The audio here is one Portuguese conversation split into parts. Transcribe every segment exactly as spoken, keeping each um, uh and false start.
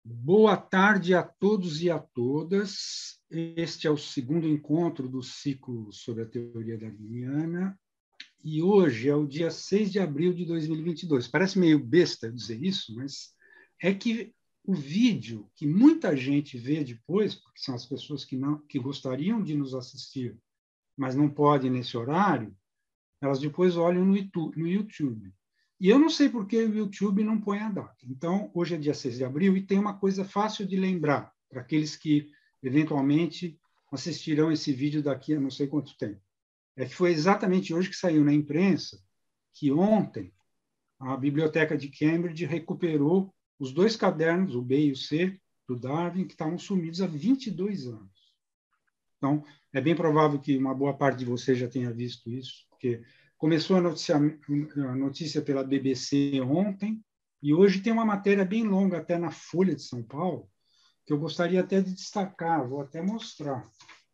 Boa tarde a todos e a todas. Este é o segundo encontro do ciclo sobre a teoria darwiniana e hoje é o dia seis de abril de dois mil e vinte e dois. Parece meio besta dizer isso, mas é que o vídeo que muita gente vê depois, porque são as pessoas que, não, que gostariam de nos assistir, mas não podem nesse horário, elas depois olham no YouTube. E eu não sei por que o YouTube não põe a data. Então, hoje é dia seis de abril e tem uma coisa fácil de lembrar para aqueles que, eventualmente, assistirão esse vídeo daqui a não sei quanto tempo. É que foi exatamente hoje que saiu na imprensa que ontem a Biblioteca de Cambridge recuperou os dois cadernos, o B e o C, do Darwin, que estavam sumidos há vinte e dois anos. Então, é bem provável que uma boa parte de vocês já tenha visto isso, porque começou a notícia, a notícia pela B B C ontem, e hoje tem uma matéria bem longa até na Folha de São Paulo, que eu gostaria até de destacar, vou até mostrar.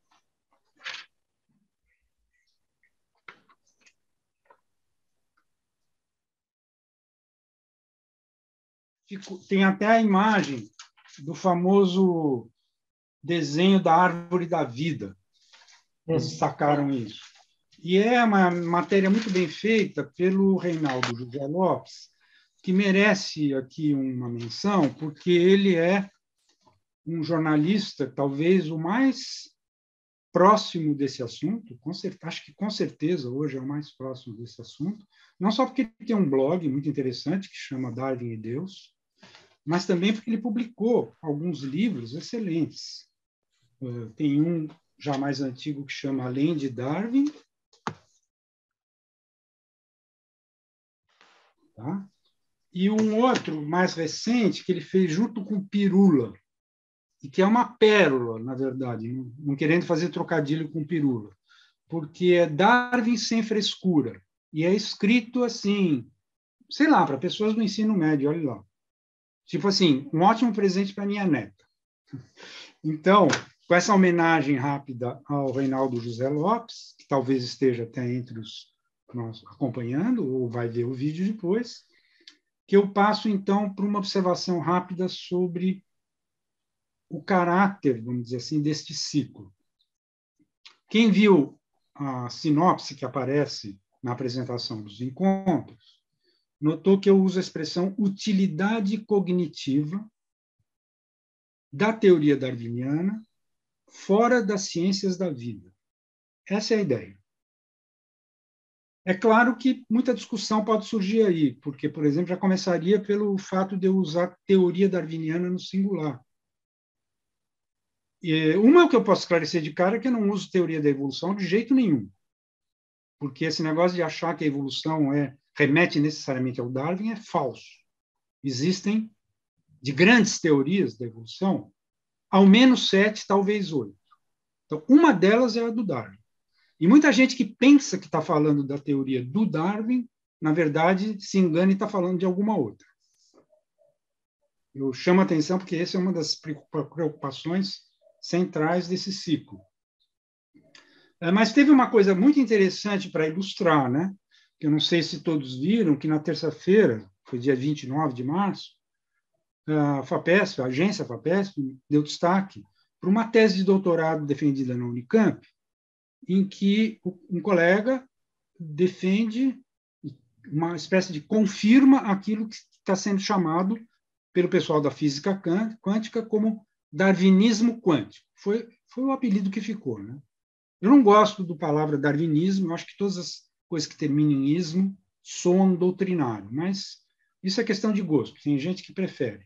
Tem até a imagem do famoso desenho da Árvore da Vida. Eles destacaram isso. E é uma matéria muito bem feita pelo Reinaldo José Lopes, que merece aqui uma menção, porque ele é um jornalista, talvez o mais próximo desse assunto, com certeza, acho que com certeza hoje é o mais próximo desse assunto, não só porque ele tem um blog muito interessante que chama Darwin e Deus, mas também porque ele publicou alguns livros excelentes. Tem um já mais antigo que chama Além de Darwin, tá? E um outro mais recente que ele fez junto com Pirula, e que é uma pérola, na verdade, não querendo fazer trocadilho com Pirula, porque é Darwin sem frescura, e é escrito assim, sei lá, para pessoas do ensino médio, olha lá. Tipo assim, um ótimo presente para minha neta. Então, com essa homenagem rápida ao Reinaldo José Lopes, que talvez esteja até entre os nós acompanhando, ou vai ver o vídeo depois, que eu passo, então, para uma observação rápida sobre o caráter, vamos dizer assim, deste ciclo. Quem viu a sinopse que aparece na apresentação dos encontros, notou que eu uso a expressão utilidade cognitiva da teoria darwiniana fora das ciências da vida. Essa é a ideia. É claro que muita discussão pode surgir aí, porque, por exemplo, já começaria pelo fato de eu usar teoria darwiniana no singular. E uma que eu posso esclarecer de cara é que eu não uso teoria da evolução de jeito nenhum, porque esse negócio de achar que a evolução é, remete necessariamente ao Darwin é falso. Existem, de grandes teorias da evolução, ao menos sete, talvez oito. Então, uma delas é a do Darwin. E muita gente que pensa que está falando da teoria do Darwin, na verdade, se engana e está falando de alguma outra. Eu chamo a atenção porque essa é uma das preocupações centrais desse ciclo. Mas teve uma coisa muito interessante para ilustrar, né? Que eu não sei se todos viram, que na terça-feira, foi dia vinte e nove de março, a FAPESP, a agência FAPESP, deu destaque para uma tese de doutorado defendida na Unicamp, em que um colega defende uma espécie de confirma aquilo que está sendo chamado pelo pessoal da física quântica como darwinismo quântico. Foi, foi o apelido que ficou, né? Eu não gosto da palavra darwinismo, eu acho que todas as coisas que terminam em ismo soam doutrinário, mas isso é questão de gosto, tem gente que prefere.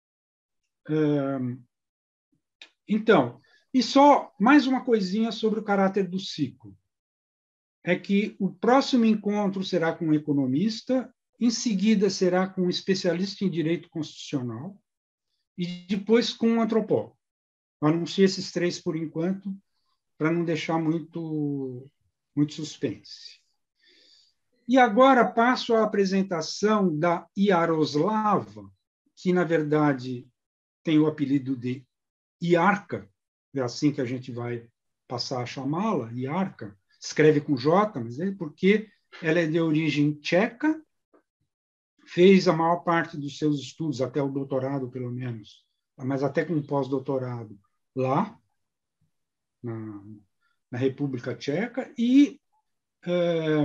Então, e só mais uma coisinha sobre o caráter do ciclo. É que o próximo encontro será com um economista, em seguida será com um especialista em direito constitucional e depois com um antropólogo. Eu anuncio esses três por enquanto, para não deixar muito, muito suspense. E agora passo à apresentação da Yaroslava, que, na verdade, tem o apelido de Iarca, é assim que a gente vai passar a chamá-la, Iarca, escreve com J, mas é porque ela é de origem tcheca, fez a maior parte dos seus estudos, até o doutorado, pelo menos, mas até com um pós-doutorado lá, na, na República Tcheca, e é,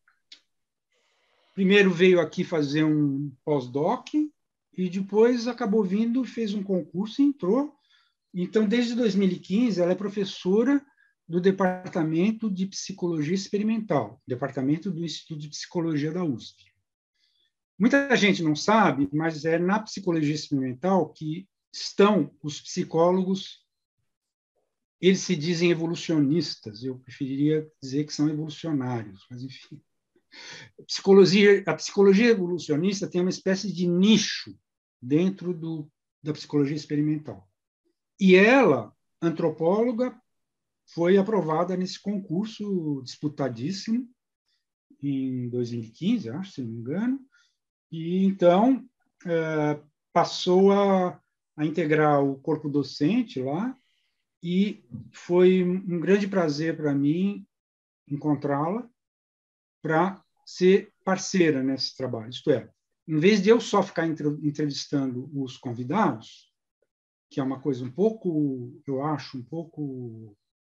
primeiro veio aqui fazer um pós-doc, e depois acabou vindo, fez um concurso e entrou. Então, desde dois mil e quinze, ela é professora do Departamento de Psicologia Experimental, Departamento do Instituto de Psicologia da U S P. Muita gente não sabe, mas é na psicologia experimental que estão os psicólogos, eles se dizem evolucionistas, eu preferiria dizer que são evolucionários, mas enfim. A psicologia, a psicologia evolucionista tem uma espécie de nicho dentro do, da psicologia experimental. E ela, antropóloga, foi aprovada nesse concurso disputadíssimo em dois mil e quinze, acho, se não me engano, e então é, passou a, a integrar o corpo docente lá, e foi um grande prazer para mim encontrá-la para ser parceira nesse trabalho. Isto é, em vez de eu só ficar entrevistando os convidados, que é uma coisa um pouco, eu acho, um pouco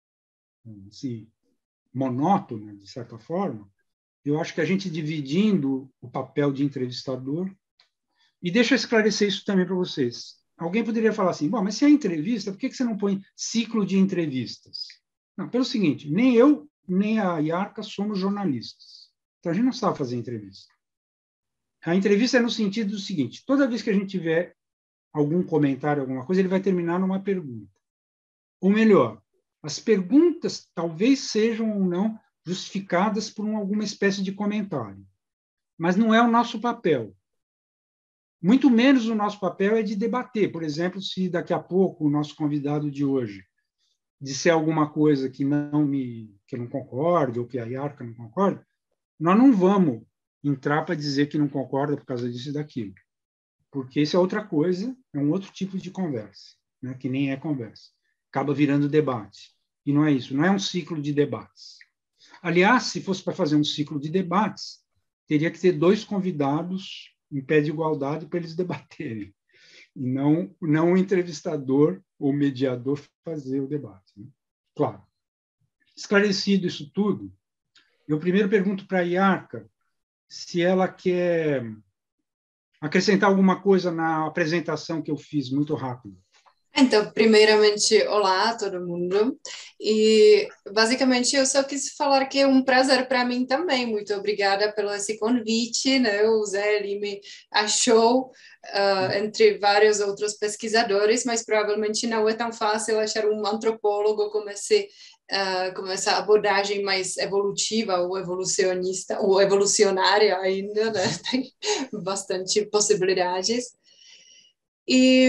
assim, monótona, de certa forma, eu acho que a gente dividindo o papel de entrevistador, e deixa eu esclarecer isso também para vocês. Alguém poderia falar assim, bom, mas se é entrevista, por que você não põe ciclo de entrevistas? Não, pelo seguinte, nem eu, nem a Yarka somos jornalistas. Então, a gente não sabe fazer entrevista. A entrevista é no sentido do seguinte, toda vez que a gente tiver algum comentário, alguma coisa, ele vai terminar numa pergunta. Ou melhor, as perguntas talvez sejam ou não justificadas por um, alguma espécie de comentário. Mas não é o nosso papel. Muito menos o nosso papel é de debater. Por exemplo, se daqui a pouco o nosso convidado de hoje disser alguma coisa que não me, que eu não concordo, ou que a Yarka não concorda, nós não vamos entrar para dizer que não concorda por causa disso e daquilo. Porque isso é outra coisa, é um outro tipo de conversa, né? Que nem é conversa. Acaba virando debate. E não é isso, não é um ciclo de debates. Aliás, se fosse para fazer um ciclo de debates, teria que ter dois convidados em pé de igualdade para eles debaterem, e não, não o entrevistador ou mediador fazer o debate. Né? Claro. Esclarecido isso tudo, eu primeiro pergunto para a Yarka se ela quer acrescentar alguma coisa na apresentação que eu fiz, muito rápido. Então, primeiramente, olá a todo mundo. E, basicamente, eu só quis falar que é um prazer para mim também. Muito obrigada pelo esse convite, né? O Zé, ele me achou uh, entre vários outros pesquisadores, mas provavelmente não é tão fácil achar um antropólogo com esse Uh, com essa abordagem mais evolutiva ou evolucionista, ou evolucionária ainda, né? Tem bastante possibilidades. E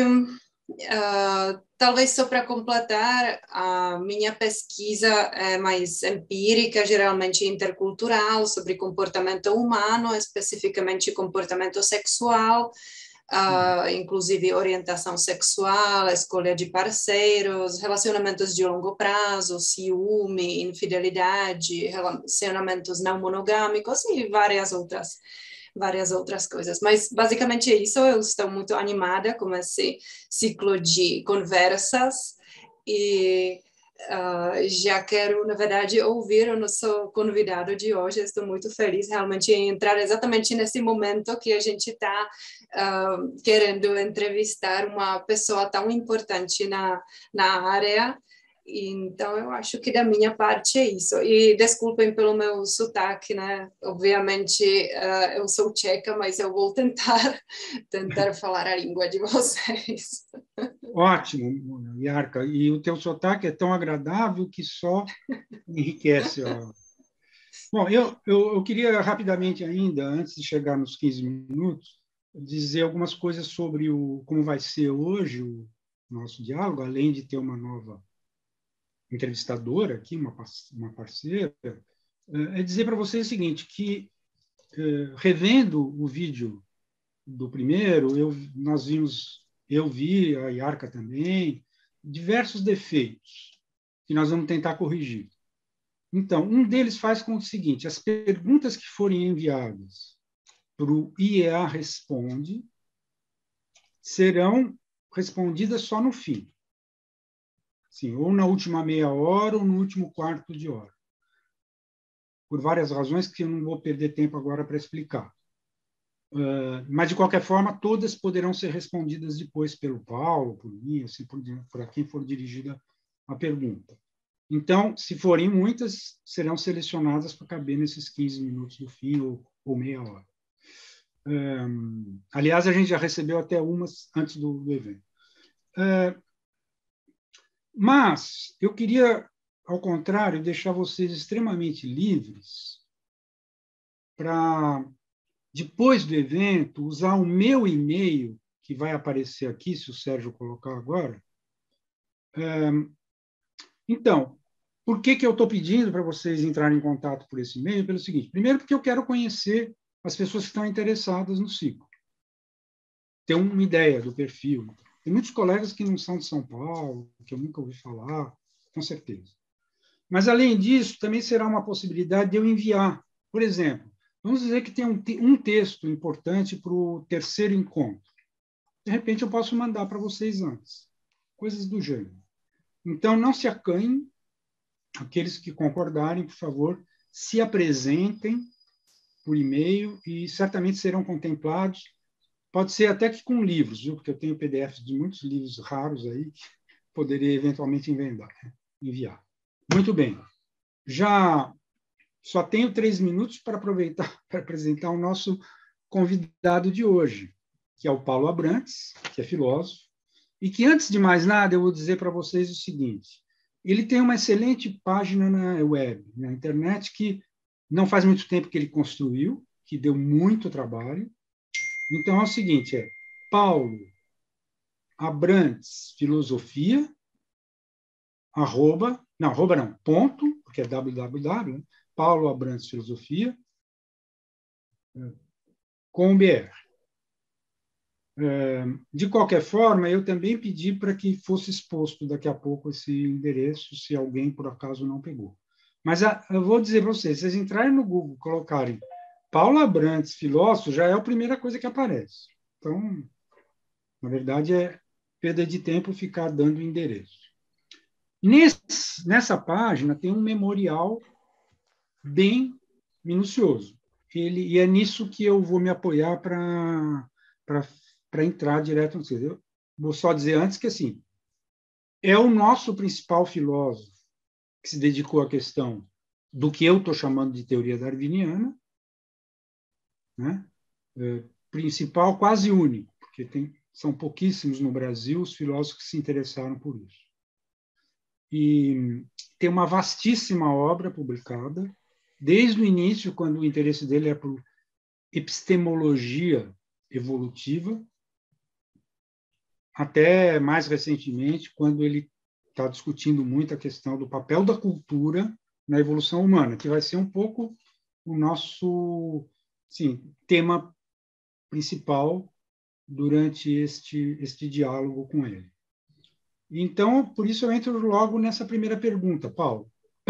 uh, talvez só para completar, a minha pesquisa é mais empírica, geralmente intercultural, sobre comportamento humano, especificamente comportamento sexual, Uh, inclusive orientação sexual, escolha de parceiros, relacionamentos de longo prazo, ciúme, infidelidade, relacionamentos não monogâmicos e várias outras, várias outras coisas. Mas basicamente é isso, eu estou muito animada com esse ciclo de conversas e Uh, já quero, na verdade, ouvir o nosso convidado de hoje. Estou muito feliz realmente em entrar exatamente nesse momento que a gente está uh, querendo entrevistar uma pessoa tão importante na, na área. Então, eu acho que da minha parte é isso. E desculpem pelo meu sotaque, né? Obviamente, uh, eu sou tcheca, mas eu vou tentar, tentar falar a língua de vocês. Ótimo, Yarka. E o teu sotaque é tão agradável que só enriquece. Ó. Bom, eu, eu, eu queria rapidamente ainda, antes de chegar nos quinze minutos, dizer algumas coisas sobre o, como vai ser hoje o nosso diálogo, além de ter uma nova entrevistadora aqui, uma, uma parceira, é dizer para vocês o seguinte, que revendo o vídeo do primeiro, eu, nós vimos, eu vi, a Yarka também, diversos defeitos que nós vamos tentar corrigir. Então, um deles faz com o seguinte, as perguntas que forem enviadas para o I E A Responde serão respondidas só no fim. Sim, ou na última meia hora ou no último quarto de hora. Por várias razões que eu não vou perder tempo agora para explicar. Uh, mas, de qualquer forma, todas poderão ser respondidas depois pelo Paulo, por mim, assim, por, por quem for dirigida a pergunta. Então, se forem muitas, serão selecionadas para caber nesses quinze minutos do fim ou, ou meia hora. Um, aliás, a gente já recebeu até umas antes do, do evento. Uh, mas eu queria, ao contrário, deixar vocês extremamente livres para, depois do evento, usar o meu e-mail, que vai aparecer aqui, se o Sérgio colocar agora. Um, então, por que, que eu estou pedindo para vocês entrarem em contato por esse e-mail? Pelo seguinte: primeiro, porque eu quero conhecer as pessoas que estão interessadas no ciclo, ter uma ideia do perfil. Tem muitos colegas que não são de São Paulo, que eu nunca ouvi falar, com certeza. Mas, além disso, também será uma possibilidade de eu enviar. Por exemplo, vamos dizer que tem um, um texto importante para o terceiro encontro. De repente, eu posso mandar para vocês antes. Coisas do gênero. Então, não se acanhem. Aqueles que concordarem, por favor, se apresentem por e-mail e certamente serão contemplados. Pode ser até que com livros, viu? Porque eu tenho P D Fs de muitos livros raros aí que poderia eventualmente enviar. Muito bem. Já só tenho três minutos para aproveitar para apresentar o nosso convidado de hoje, que é o Paulo Abrantes, que é filósofo, e que, antes de mais nada, eu vou dizer para vocês o seguinte: ele tem uma excelente página na web, na internet, que não faz muito tempo que ele construiu, que deu muito trabalho. Então, é o seguinte, é Paulo Abrantes Filosofia, arroba, não, arroba não, ponto, porque é www, né? Paulo Abrantes Filosofia, com B R. De qualquer forma, eu também pedi para que fosse exposto daqui a pouco esse endereço, se alguém, por acaso, não pegou. Mas eu vou dizer para vocês, se vocês entrarem no Google, colocarem Paulo Abrantes, filósofo, já é a primeira coisa que aparece. Então, na verdade, é perda de tempo ficar dando endereço. Nesse, nessa página tem um memorial bem minucioso. Ele, e é nisso que eu vou me apoiar para para entrar direto no C D. Eu vou só dizer antes que, assim, é o nosso principal filósofo que se dedicou à questão do que eu estou chamando de teoria darwiniana, né? É, principal, quase único, porque tem, são pouquíssimos no Brasil os filósofos que se interessaram por isso. E tem uma vastíssima obra publicada, desde o início, quando o interesse dele é por epistemologia evolutiva, até mais recentemente, quando ele está discutindo muito a questão do papel da cultura na evolução humana, que vai ser um pouco o nosso, sim, tema principal durante este, este diálogo com ele. Então, por isso eu entro logo nessa primeira pergunta, Paulo.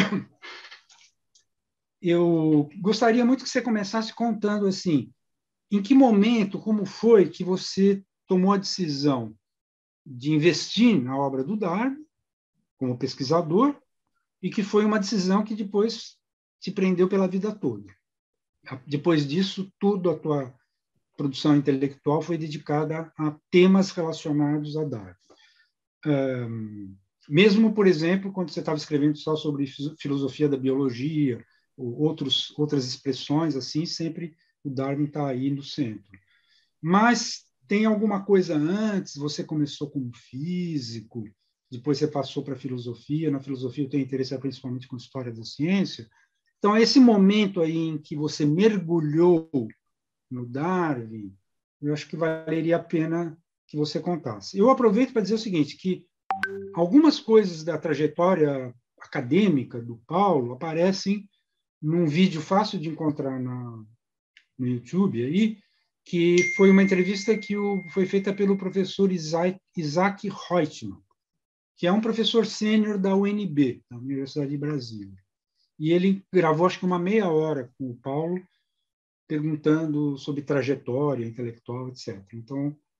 Eu gostaria muito que você começasse contando assim, em que momento, como foi que você tomou a decisão de investir na obra do Darwin como pesquisador e que foi uma decisão que depois te prendeu pela vida toda. Depois disso, tudo a tua produção intelectual foi dedicada a temas relacionados a Darwin. Um, mesmo, por exemplo, quando você estava escrevendo só sobre filosofia da biologia, ou outros, outras expressões, assim, sempre o Darwin está aí no centro. Mas tem alguma coisa antes? Você começou como físico, depois você passou para a filosofia. Na filosofia eu tenho interesse principalmente com história da ciência. Então, esse momento aí em que você mergulhou no Darwin, eu acho que valeria a pena que você contasse. Eu aproveito para dizer o seguinte, que algumas coisas da trajetória acadêmica do Paulo aparecem num vídeo fácil de encontrar na, no YouTube, aí, que foi uma entrevista que o, foi feita pelo professor Isaac, Isaac Reutemann, que é um professor sênior da U N B, da Universidade de Brasília. E ele gravou, acho que uma meia hora com o Paulo, perguntando sobre trajetória intelectual, etcétera. Então,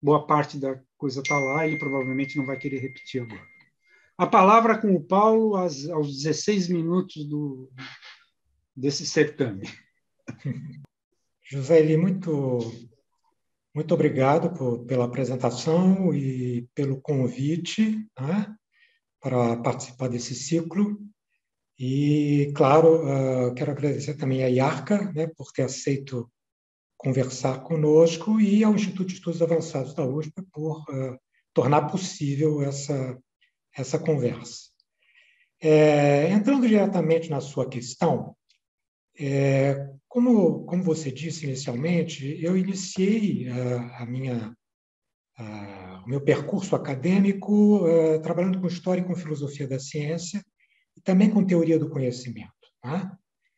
boa parte da coisa está lá, ele provavelmente não vai querer repetir agora. A palavra com o Paulo aos, aos dezesseis minutos do, desse certame. Joseli, muito, muito obrigado por, pela apresentação e pelo convite, né, para participar desse ciclo. E, claro, uh, quero agradecer também a IARCA, né, por ter aceito conversar conosco, e ao Instituto de Estudos Avançados da U S P por uh, tornar possível essa, essa conversa. É, entrando diretamente na sua questão, é, como, como você disse inicialmente, eu iniciei uh, a minha, uh, o meu percurso acadêmico uh, trabalhando com História e com Filosofia da Ciência, e também com Teoria do Conhecimento. Né?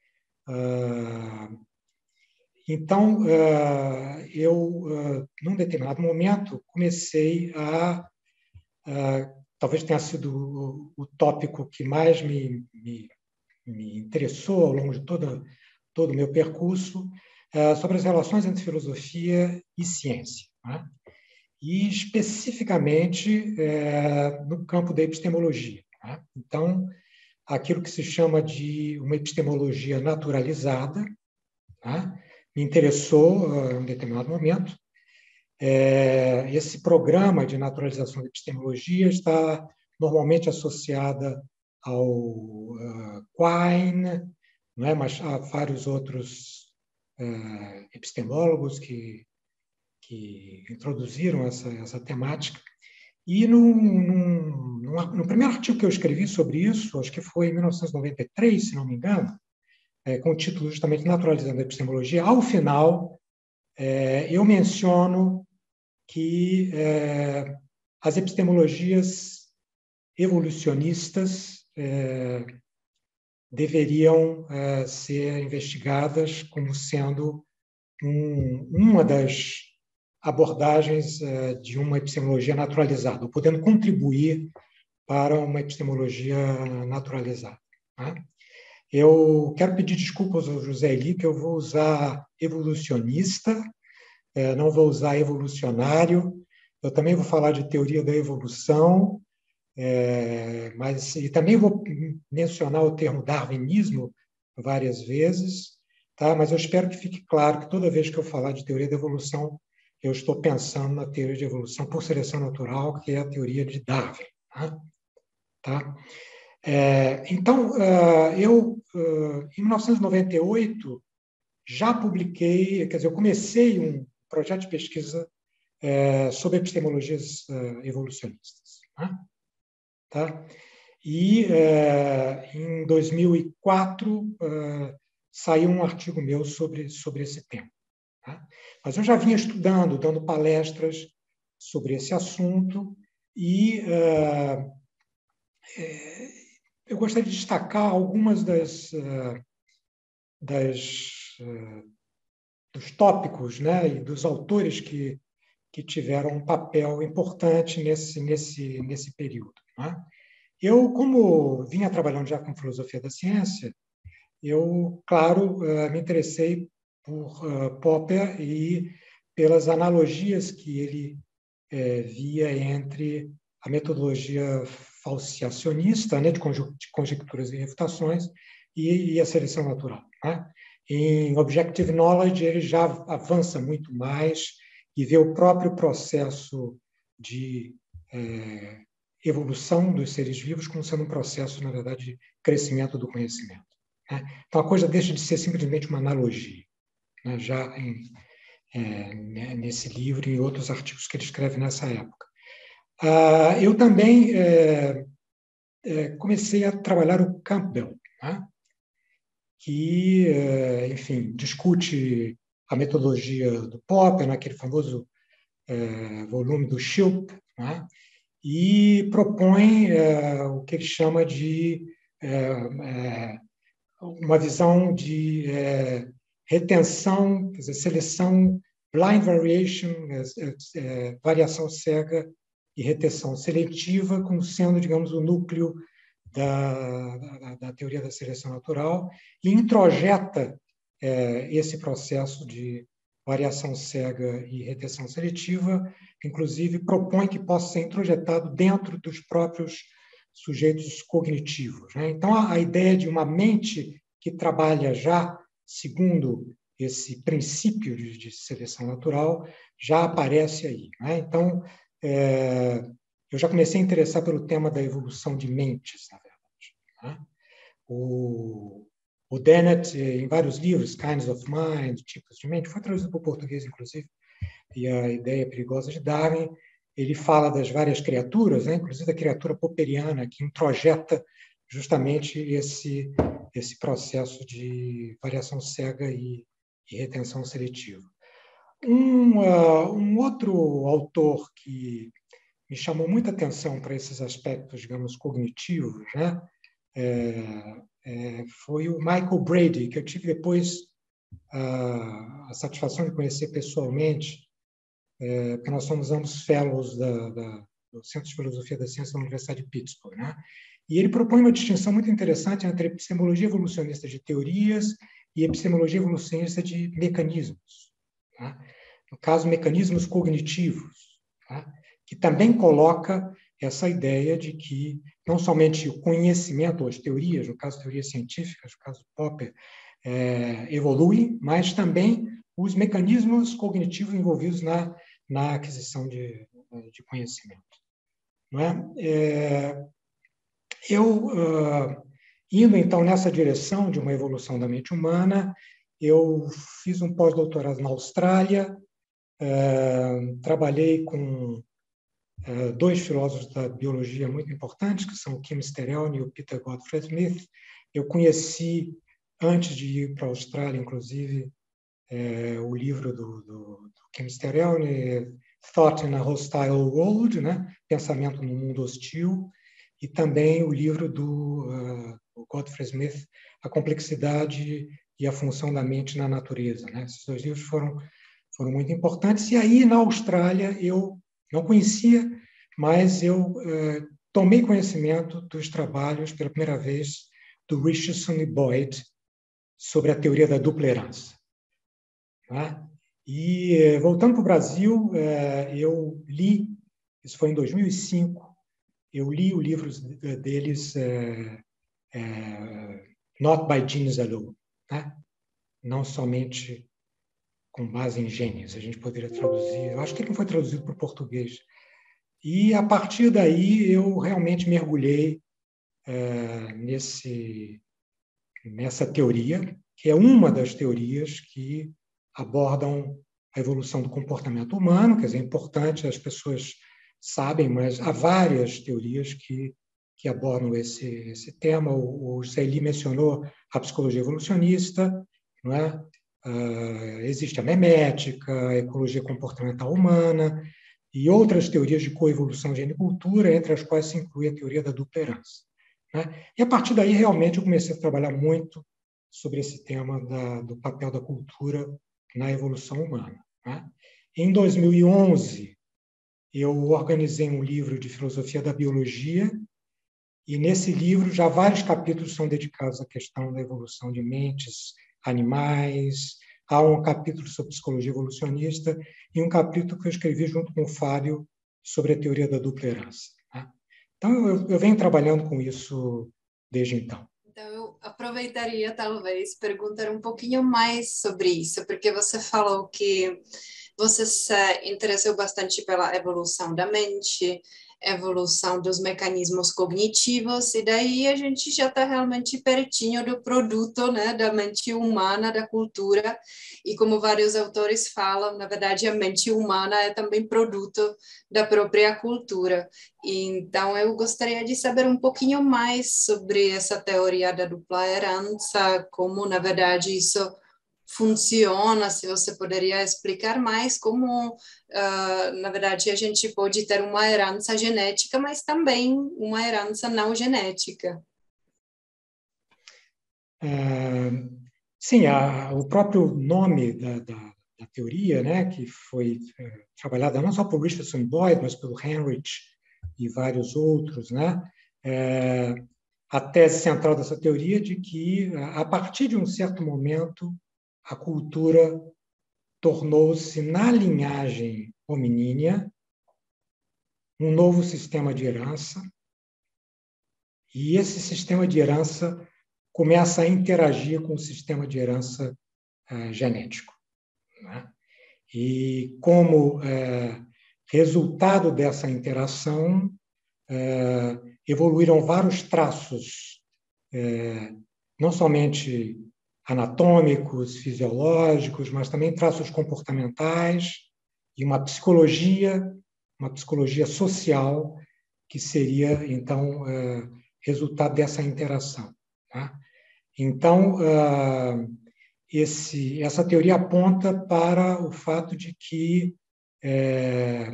Uh, Então, eu, num determinado momento, comecei a... Talvez tenha sido o tópico que mais me, me, me interessou ao longo de toda, todo o meu percurso, sobre as relações entre filosofia e ciência. Né? E, especificamente, no campo da epistemologia. Né? Então, aquilo que se chama de uma epistemologia naturalizada, né? Me interessou uh, em um determinado momento. É, esse programa de naturalização da epistemologia está normalmente associada ao uh, Quine, não é? Mas há vários outros uh, epistemólogos que, que introduziram essa, essa temática. E no, no, no, no primeiro artigo que eu escrevi sobre isso, acho que foi em mil novecentos e noventa e três, se não me engano, É, com o título justamente Naturalizando a Epistemologia, ao final, é, eu menciono que é, as epistemologias evolucionistas é, deveriam é, ser investigadas como sendo um, uma das abordagens é, de uma epistemologia naturalizada, podendo contribuir para uma epistemologia naturalizada. Né? Eu quero pedir desculpas ao José Eli, que eu vou usar evolucionista, não vou usar evolucionário. Eu também vou falar de teoria da evolução, mas e também vou mencionar o termo darwinismo várias vezes, tá? Mas eu espero que fique claro que toda vez que eu falar de teoria da evolução, eu estou pensando na teoria de evolução por seleção natural, que é a teoria de Darwin. Tá? Tá? É, então, uh, eu, uh, em mil novecentos e noventa e oito, já publiquei, quer dizer, eu comecei um projeto de pesquisa uh, sobre epistemologias uh, evolucionistas. Né? Tá? E, uh, em dois mil e quatro, uh, saiu um artigo meu sobre, sobre esse tema. Tá? Mas eu já vinha estudando, dando palestras sobre esse assunto, e uh, é, eu gostaria de destacar algumas das, das dos tópicos, né, e dos autores que, que tiveram um papel importante nesse, nesse, nesse período. Né? Eu, como vinha trabalhando já com filosofia da ciência, eu, claro, me interessei por Popper e pelas analogias que ele via entre a metodologia falseacionista, né, de conjecturas e refutações, e, e a seleção natural. Né? Em Objective Knowledge, ele já avança muito mais e vê o próprio processo de é, evolução dos seres vivos como sendo um processo, na verdade, de crescimento do conhecimento. Né? Então, a coisa deixa de ser simplesmente uma analogia. Né? Já em, é, nesse livro e em outros artigos que ele escreve nessa época. Ah, eu também é, é, comecei a trabalhar o Campbell, né? que, é, enfim, discute a metodologia do Popper, naquele famoso é, volume do Schilp, né? E propõe é, o que ele chama de é, é, uma visão de é, retenção, quer dizer, seleção, blind variation, é, é, variação cega e retenção seletiva, como sendo, digamos, o núcleo da, da, da teoria da seleção natural, e introjeta é, esse processo de variação cega e retenção seletiva, inclusive propõe que possa ser introjetado dentro dos próprios sujeitos cognitivos, né? Então, a, a ideia de uma mente que trabalha já segundo esse princípio de, de seleção natural já aparece aí, né? Então, é, eu já comecei a interessar pelo tema da evolução de mentes, na verdade, né? O, o Dennett, em vários livros, Kinds of Mind, Tipos de Mente, foi traduzido para o português, inclusive, e a Ideia Perigosa de Darwin, ele fala das várias criaturas, né? Inclusive a criatura popperiana, que introjeta justamente esse, esse processo de variação cega e, e retenção seletiva. Um, uh, um outro autor que me chamou muita atenção para esses aspectos, digamos, cognitivos, né? É, é, foi o Michael Brady, que eu tive depois a, a satisfação de conhecer pessoalmente, é, porque nós somos ambos fellows da, da, do Centro de Filosofia da Ciência da Universidade de Pittsburgh, né? E ele propõe uma distinção muito interessante entre epistemologia evolucionista de teorias e epistemologia evolucionista de mecanismos, tá? No caso, mecanismos cognitivos, tá? Que também coloca essa ideia de que não somente o conhecimento, ou as teorias, no caso teorias científicas, no caso do Popper, é, evoluem, mas também os mecanismos cognitivos envolvidos na, na aquisição de, de conhecimento. Não é? É, eu, uh, indo então nessa direção de uma evolução da mente humana, eu fiz um pós-doutorado na Austrália, uh, trabalhei com uh, dois filósofos da biologia muito importantes, que são o Kim Sterelny e o Peter Gottfried Smith. Eu conheci, antes de ir para a Austrália, inclusive, é, o livro do, do, do Kim Sterelny, Thought in a Hostile World, né? Pensamento no Mundo Hostil, e também o livro do uh, Gottfried Smith, A Complexidade e a Função da Mente na Natureza, né? Esses dois livros foram, foram muito importantes. E aí, na Austrália, eu não conhecia, mas eu uh, tomei conhecimento dos trabalhos, pela primeira vez, do Richardson e Boyd sobre a teoria da dupla herança. Tá? E, voltando para o Brasil, eu li, isso foi em dois mil e cinco, eu li o livro deles, é, é, Not by Genes Alone, tá? Não somente com base em genes, a gente poderia traduzir, eu acho que ele não foi traduzido para o português. E, a partir daí, eu realmente mergulhei é, nesse, nessa teoria, que é uma das teorias que abordam a evolução do comportamento humano, quer dizer, é importante, as pessoas sabem, mas há várias teorias que, que abordam esse, esse tema. O, o Celi mencionou a psicologia evolucionista, não é? Uh, existe a memética, a ecologia comportamental humana e outras teorias de coevolução de genicultura, entre as quais se inclui a teoria da dupla herança, né? E, a partir daí, realmente, eu comecei a trabalhar muito sobre esse tema da, do papel da cultura na evolução humana, né? Em dois mil e onze, eu organizei um livro de filosofia da biologia, e nesse livro já vários capítulos são dedicados à questão da evolução de mentes animais. Há um capítulo sobre psicologia evolucionista e um capítulo que eu escrevi junto com o Fábio sobre a teoria da dupla herança, né? Então, eu, eu venho trabalhando com isso desde então. Então, eu aproveitaria, talvez, perguntar um pouquinho mais sobre isso, porque você falou que você se interessou bastante pela evolução da mente, evolução dos mecanismos cognitivos, e daí a gente já está realmente pertinho do produto, né, da mente humana, da cultura, e como vários autores falam, na verdade, a mente humana é também produto da própria cultura. Então, eu gostaria de saber um pouquinho mais sobre essa teoria da dupla herança, como, na verdade, isso funciona, se você poderia explicar mais como, uh, na verdade, a gente pode ter uma herança genética, mas também uma herança não genética. É, sim, a, o próprio nome da, da, da teoria, né, que foi é, trabalhada não só por Richardson e Boyd, mas pelo Heinrich e vários outros, né, é, a tese central dessa teoria é de que, a partir de um certo momento, a cultura tornou-se, na linhagem hominínia, um novo sistema de herança, e esse sistema de herança começa a interagir com o sistema de herança uh, genético. Né? E como uh, resultado dessa interação, uh, evoluíram vários traços, uh, não somente anatômicos, fisiológicos, mas também traços comportamentais e uma psicologia, uma psicologia social que seria, então, uh, resultado dessa interação. Tá? Então, uh, esse, essa teoria aponta para o fato de que é,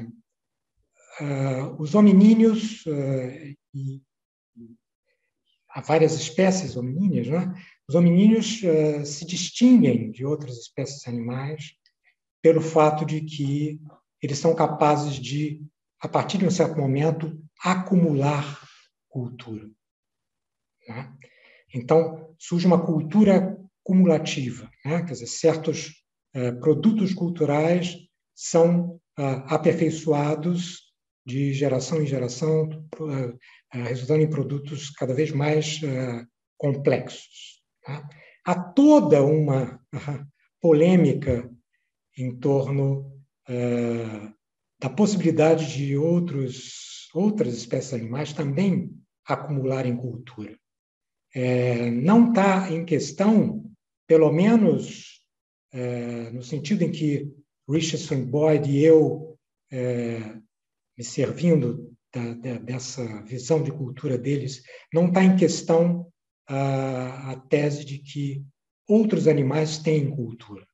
uh, os hominíneos, uh, e há várias espécies hominíneas, né? Os hominíneos uh, se distinguem de outras espécies animais pelo fato de que eles são capazes de, a partir de um certo momento, acumular cultura. Né? Então, surge uma cultura cumulativa, né? Quer dizer, certos uh, produtos culturais são uh, aperfeiçoados de geração em geração, uh, uh, resultando em produtos cada vez mais uh, complexos. Tá? Há toda uma uh, polêmica em torno uh, da possibilidade de outros, outras espécies animais também acumularem cultura. É, não está em questão, pelo menos é, no sentido em que Richardson Boyd e eu, é, me servindo da, da, dessa visão de cultura deles, não está em questão a, a tese de que outros animais têm cultura.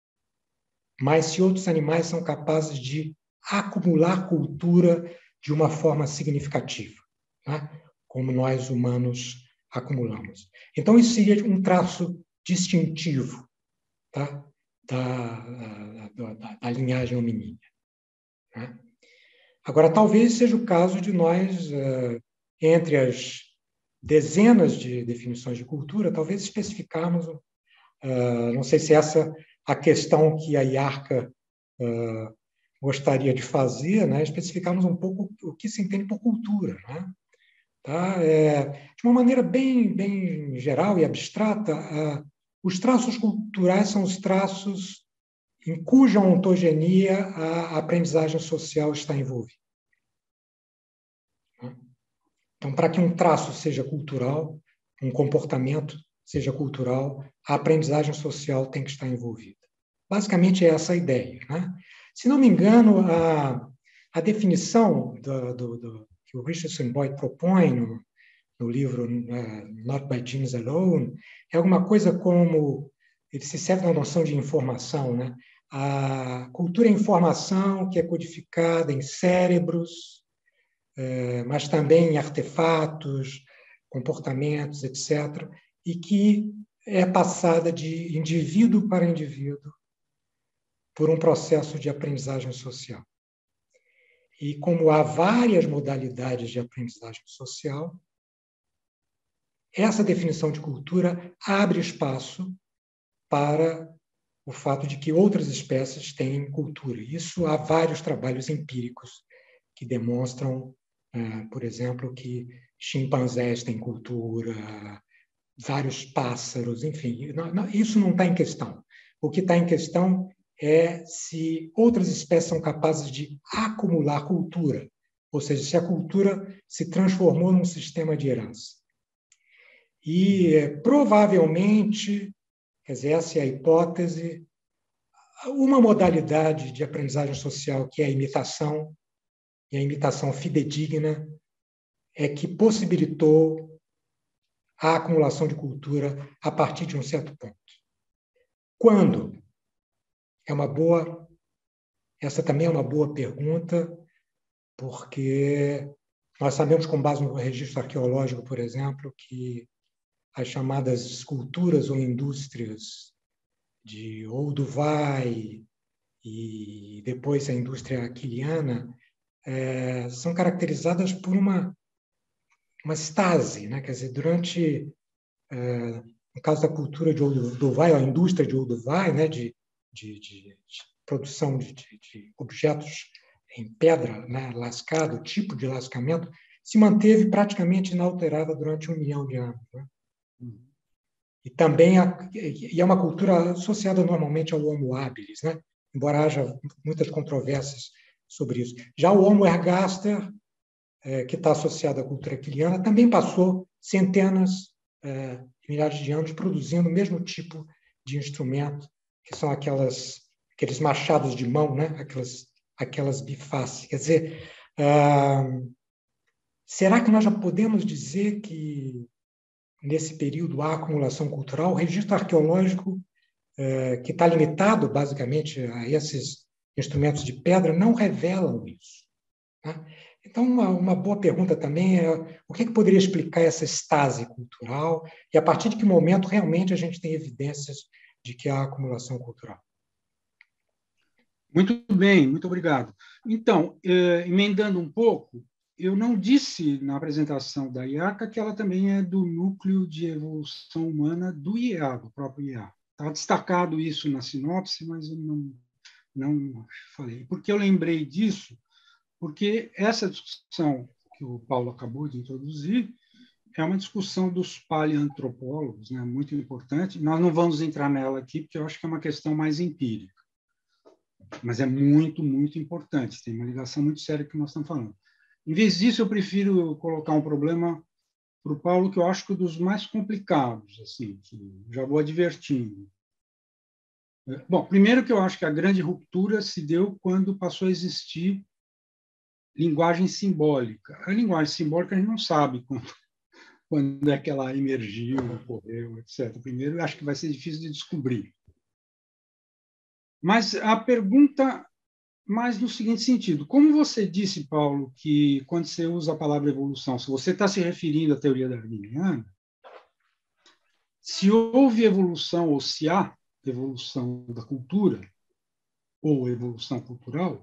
Mas se outros animais são capazes de acumular cultura de uma forma significativa, né? Como nós humanos acumulamos. Então, isso seria um traço distintivo, tá? da, da, da linhagem hominídea. Né? Agora, talvez seja o caso de nós, uh, entre as dezenas de definições de cultura, talvez especificarmos, uh, não sei se essa a questão que a IARCA uh, gostaria de fazer, né? Especificarmos um pouco o que se entende por cultura, né? Tá? É, de uma maneira bem, bem geral e abstrata, uh, os traços culturais são os traços em cuja ontogenia a aprendizagem social está envolvida. Então, para que um traço seja cultural, um comportamento seja cultural, a aprendizagem social tem que estar envolvida. Basicamente, é essa a ideia. Né? Se não me engano, a, a definição do, do, do, que o Richardson Boyd propõe no, no livro uh, Not by Genes Alone é alguma coisa como, ele se serve da noção de informação, né? A cultura é informação que é codificada em cérebros, uh, mas também em artefatos, comportamentos, etcétera, e que é passada de indivíduo para indivíduo por um processo de aprendizagem social. E como há várias modalidades de aprendizagem social, essa definição de cultura abre espaço para o fato de que outras espécies têm cultura. Isso há vários trabalhos empíricos que demonstram, por exemplo, que chimpanzés têm cultura, vários pássaros, enfim, isso não está em questão. O que está em questão é se outras espécies são capazes de acumular cultura, ou seja, se a cultura se transformou num sistema de herança. E, provavelmente, quer dizer, essa é a hipótese, uma modalidade de aprendizagem social, que é a imitação, e a imitação fidedigna, é que possibilitou a acumulação de cultura a partir de um certo ponto. Quando? É uma boa, essa também é uma boa pergunta, porque nós sabemos, com base no registro arqueológico, por exemplo, que as chamadas culturas ou indústrias de Olduvai e depois a indústria aquiliana é, são caracterizadas por uma, uma estase, né? Quer dizer, durante, é, no caso da cultura de Olduvai, a indústria de Olduvai, né, de de, de, de produção de, de, de objetos em pedra, né, lascado, o tipo de lascamento, se manteve praticamente inalterada durante um milhão de anos. Né? E também a, e é uma cultura associada normalmente ao Homo habilis, né? Embora haja muitas controvérsias sobre isso. Já o Homo ergaster, é, que está associado à cultura aquiliana, também passou centenas é, de milhares de anos produzindo o mesmo tipo de instrumento, que são aquelas, aqueles machados de mão, né? aquelas, aquelas bifaces. Quer dizer, ah, será que nós já podemos dizer que, nesse período, há acumulação cultural? O registro arqueológico, é, que está limitado, basicamente, a esses instrumentos de pedra, não revelam isso. Tá? Então, uma, uma boa pergunta também é o que, é que poderia explicar essa estase cultural e a partir de que momento realmente a gente tem evidências de que há acumulação cultural? Muito bem, muito obrigado. Então, eh, emendando um pouco, eu não disse na apresentação da I A C A que ela também é do núcleo de evolução humana do I E A, do próprio I E A. Está destacado isso na sinopse, mas eu não, não falei. Por que eu lembrei disso? Porque essa discussão que o Paulo acabou de introduzir é uma discussão dos paleantropólogos, né, muito importante. Nós não vamos entrar nela aqui, porque eu acho que é uma questão mais empírica. Mas é muito, muito importante. Tem uma ligação muito séria com o que nós estamos falando. Em vez disso, eu prefiro colocar um problema para o Paulo, que eu acho que é dos mais complicados, assim, que já vou advertindo. Bom, primeiro que eu acho que a grande ruptura se deu quando passou a existir linguagem simbólica. A linguagem simbólica a gente não sabe quando, quando é que ela emergiu, ocorreu, etcétera. Primeiro, eu acho que vai ser difícil de descobrir. Mas a pergunta mais no seguinte sentido: como você disse, Paulo, que quando você usa a palavra evolução, se você está se referindo à teoria darwiniana, se houve evolução ou se há evolução da cultura ou evolução cultural,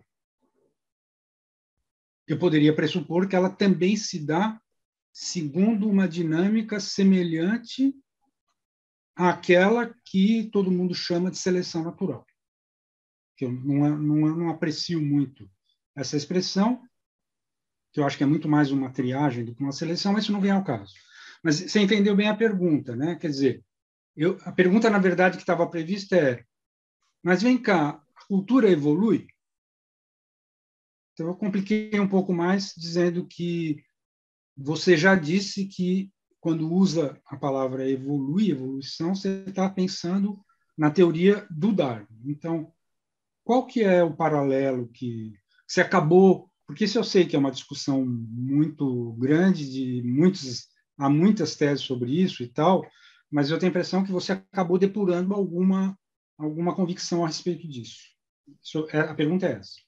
eu poderia pressupor que ela também se dá segundo uma dinâmica semelhante àquela que todo mundo chama de seleção natural. Que eu não, não, não aprecio muito essa expressão, que eu acho que é muito mais uma triagem do que uma seleção, mas isso não vem ao caso. Mas você entendeu bem a pergunta, né? Quer dizer, eu, a pergunta, na verdade, que estava prevista é: mas vem cá, a cultura evolui? Então, eu compliquei um pouco mais, dizendo que você já disse que, quando usa a palavra evolui, evolução, você está pensando na teoria do Darwin. Então, qual que é o paralelo que você acabou... Porque isso eu sei que é uma discussão muito grande, de muitos, há muitas teses sobre isso e tal, mas eu tenho a impressão que você acabou depurando alguma, alguma convicção a respeito disso. A pergunta é essa.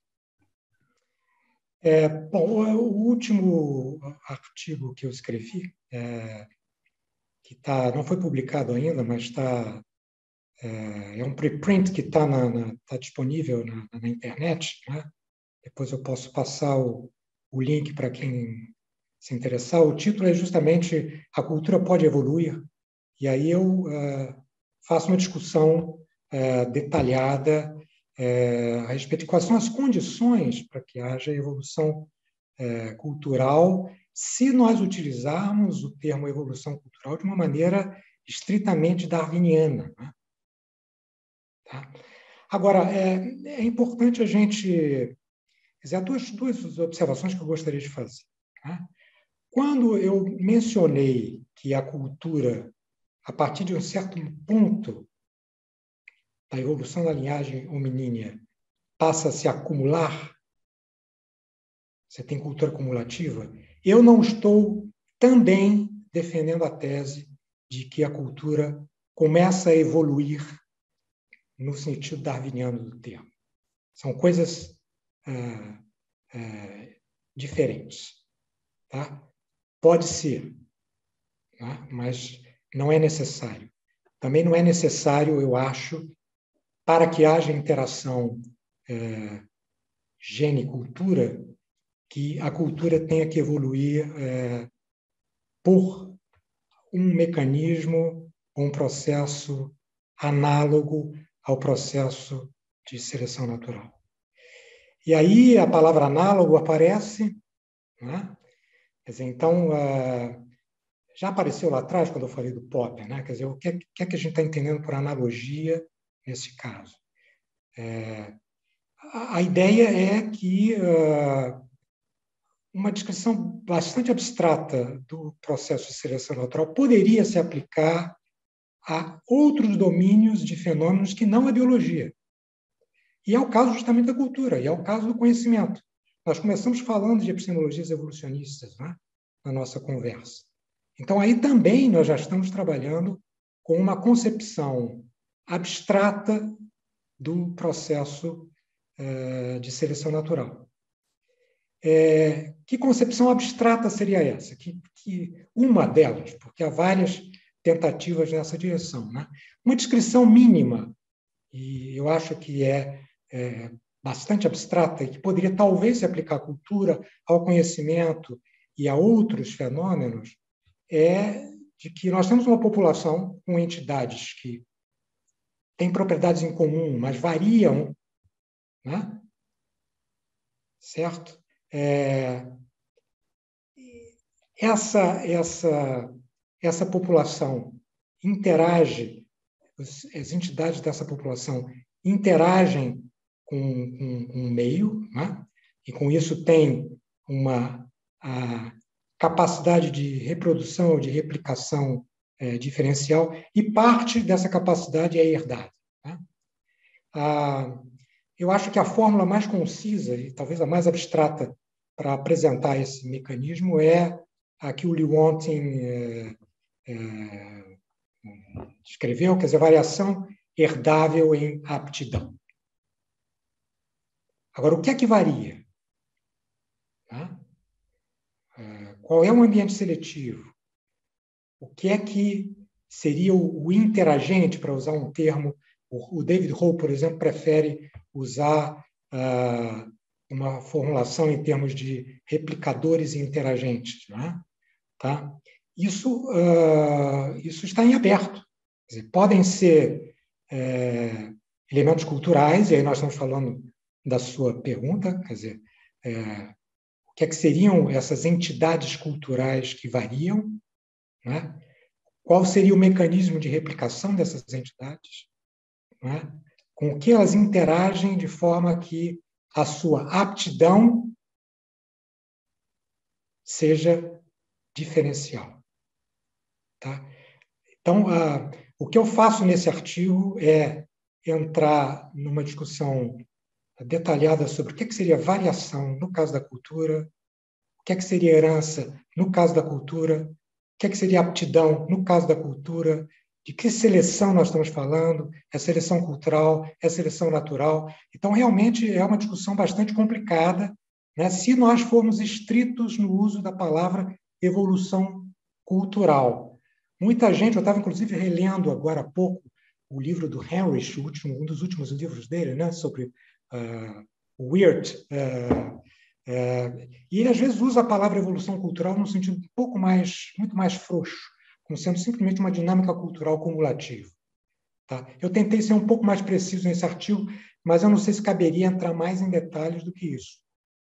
É, bom, o último artigo que eu escrevi, é, que tá, não foi publicado ainda, mas está é, é um preprint que está tá disponível na, na internet, né? Depois eu posso passar o, o link para quem se interessar. O título é justamente A Cultura Pode Evoluir, e aí eu é, faço uma discussão é, detalhada É, a respeito de quais são as condições para que haja evolução é, cultural, se nós utilizarmos o termo evolução cultural de uma maneira estritamente darwiniana. Né? Tá? Agora, é, é importante a gente... Quer dizer, há duas, duas observações que eu gostaria de fazer. Tá? Quando eu mencionei que a cultura, a partir de um certo ponto da evolução da linhagem hominínia, passa a se acumular, você tem cultura cumulativa, eu não estou também defendendo a tese de que a cultura começa a evoluir no sentido darwiniano do termo. São coisas ah, ah, diferentes. Tá? Pode ser, tá? Mas não é necessário. Também não é necessário, eu acho, para que haja interação é, gene-cultura, que a cultura tenha que evoluir é, por um mecanismo, um processo análogo ao processo de seleção natural. E aí a palavra análogo aparece, né? Quer dizer, então, já apareceu lá atrás, quando eu falei do Popper, né? Quer dizer, o que é, que, é que a gente está entendendo por analogia nesse caso? É, a, a ideia é que uh, uma descrição bastante abstrata do processo de seleção natural poderia se aplicar a outros domínios de fenômenos que não a biologia. E é o caso justamente da cultura, e é o caso do conhecimento. Nós começamos falando de epistemologias evolucionistas, né, na nossa conversa. Então, aí também nós já estamos trabalhando com uma concepção abstrata do processo eh, de seleção natural. É, que concepção abstrata seria essa? Que, que uma delas, porque há várias tentativas nessa direção, né? Uma descrição mínima, e eu acho que é, é bastante abstrata e que poderia talvez se aplicar à cultura, ao conhecimento e a outros fenômenos, é de que nós temos uma população com entidades que têm propriedades em comum, mas variam, né? Certo? É, essa, essa, essa população interage, as entidades dessa população interagem com um meio, né? E com isso tem uma a capacidade de reprodução, de replicação é, diferencial, e parte dessa capacidade é herdada. Né? Ah, eu acho que a fórmula mais concisa e talvez a mais abstrata para apresentar esse mecanismo é a que o Lewontin é, é, escreveu, quer dizer, variação herdável em aptidão. Agora, o que é que varia? Tá? Qual é o ambiente seletivo? O que é que seria o interagente, para usar um termo? O David Rowe, por exemplo, prefere usar uh, uma formulação em termos de replicadores e interagentes. Né? Tá? Isso, uh, isso está em aberto. Quer dizer, podem ser é, elementos culturais, e aí nós estamos falando da sua pergunta, quer dizer, é, o que é que seriam essas entidades culturais que variam, né? Qual seria o mecanismo de replicação dessas entidades, né? Com o que elas interagem de forma que a sua aptidão seja diferencial. Tá? Então, a, o que eu faço nesse artigo é entrar numa discussão detalhada sobre o que, é que seria variação no caso da cultura, o que, é que seria herança no caso da cultura, o que, é que seria aptidão no caso da cultura, de que seleção nós estamos falando, é seleção cultural, é seleção natural. Então, realmente, é uma discussão bastante complicada, né, se nós formos estritos no uso da palavra evolução cultural. Muita gente, eu estava, inclusive, relendo agora há pouco o livro do Henrich, o último, um dos últimos livros dele, né, sobre uh, Weird, uh, uh, e ele, às vezes, usa a palavra evolução cultural num sentido um pouco mais, muito mais frouxo, como sendo simplesmente uma dinâmica cultural cumulativa. Tá? Eu tentei ser um pouco mais preciso nesse artigo, mas eu não sei se caberia entrar mais em detalhes do que isso.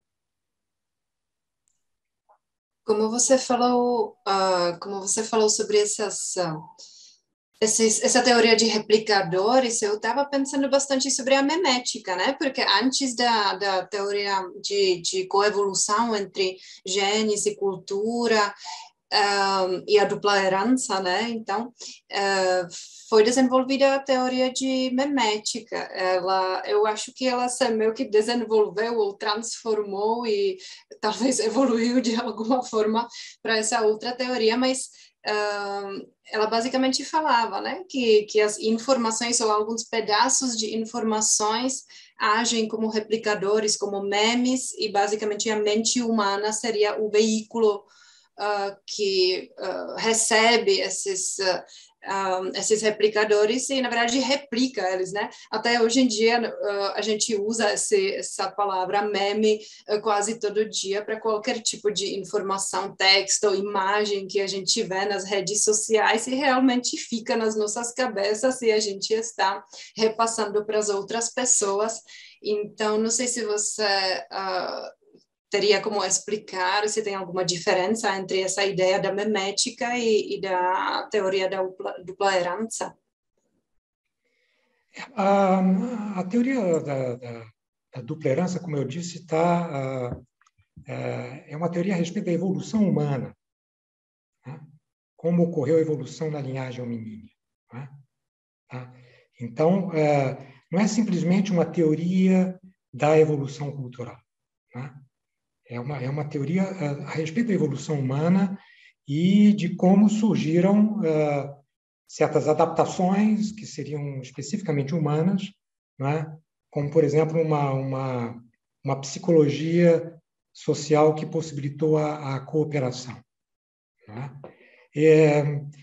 Como você falou, uh, como você falou sobre essas, uh, esses, essa teoria de replicadores, eu estava pensando bastante sobre a memética, né? Porque antes da, da teoria de, de coevolução entre genes e cultura, um, e a dupla herança, né? Então, uh, foi desenvolvida a teoria de memética. Ela, eu acho que ela se meio que desenvolveu ou transformou e talvez evoluiu de alguma forma para essa outra teoria, mas uh, ela basicamente falava, né, que, que as informações ou alguns pedaços de informações agem como replicadores, como memes, e basicamente a mente humana seria o veículo uh, que uh, recebe esses, uh, um, esses replicadores e, na verdade, replica eles, né? Até hoje em dia, uh, a gente usa esse, essa palavra meme uh, quase todo dia para qualquer tipo de informação, texto ou imagem que a gente vê nas redes sociais e realmente fica nas nossas cabeças e a gente está repassando para as outras pessoas. Então, não sei se você uh, teria como explicar se tem alguma diferença entre essa ideia da memética e, e da teoria da dupla, dupla herança? A, a teoria da, da, da dupla herança, como eu disse, tá, uh, é uma teoria a respeito da evolução humana, né? Como ocorreu a evolução na linhagem hominídea. Né? Tá? Então, uh, não é simplesmente uma teoria da evolução cultural. Né? É uma, é uma teoria uh, a respeito da evolução humana e de como surgiram uh, certas adaptações que seriam especificamente humanas, né? Como, por exemplo, uma, uma, uma psicologia social que possibilitou a, a cooperação. Né? É,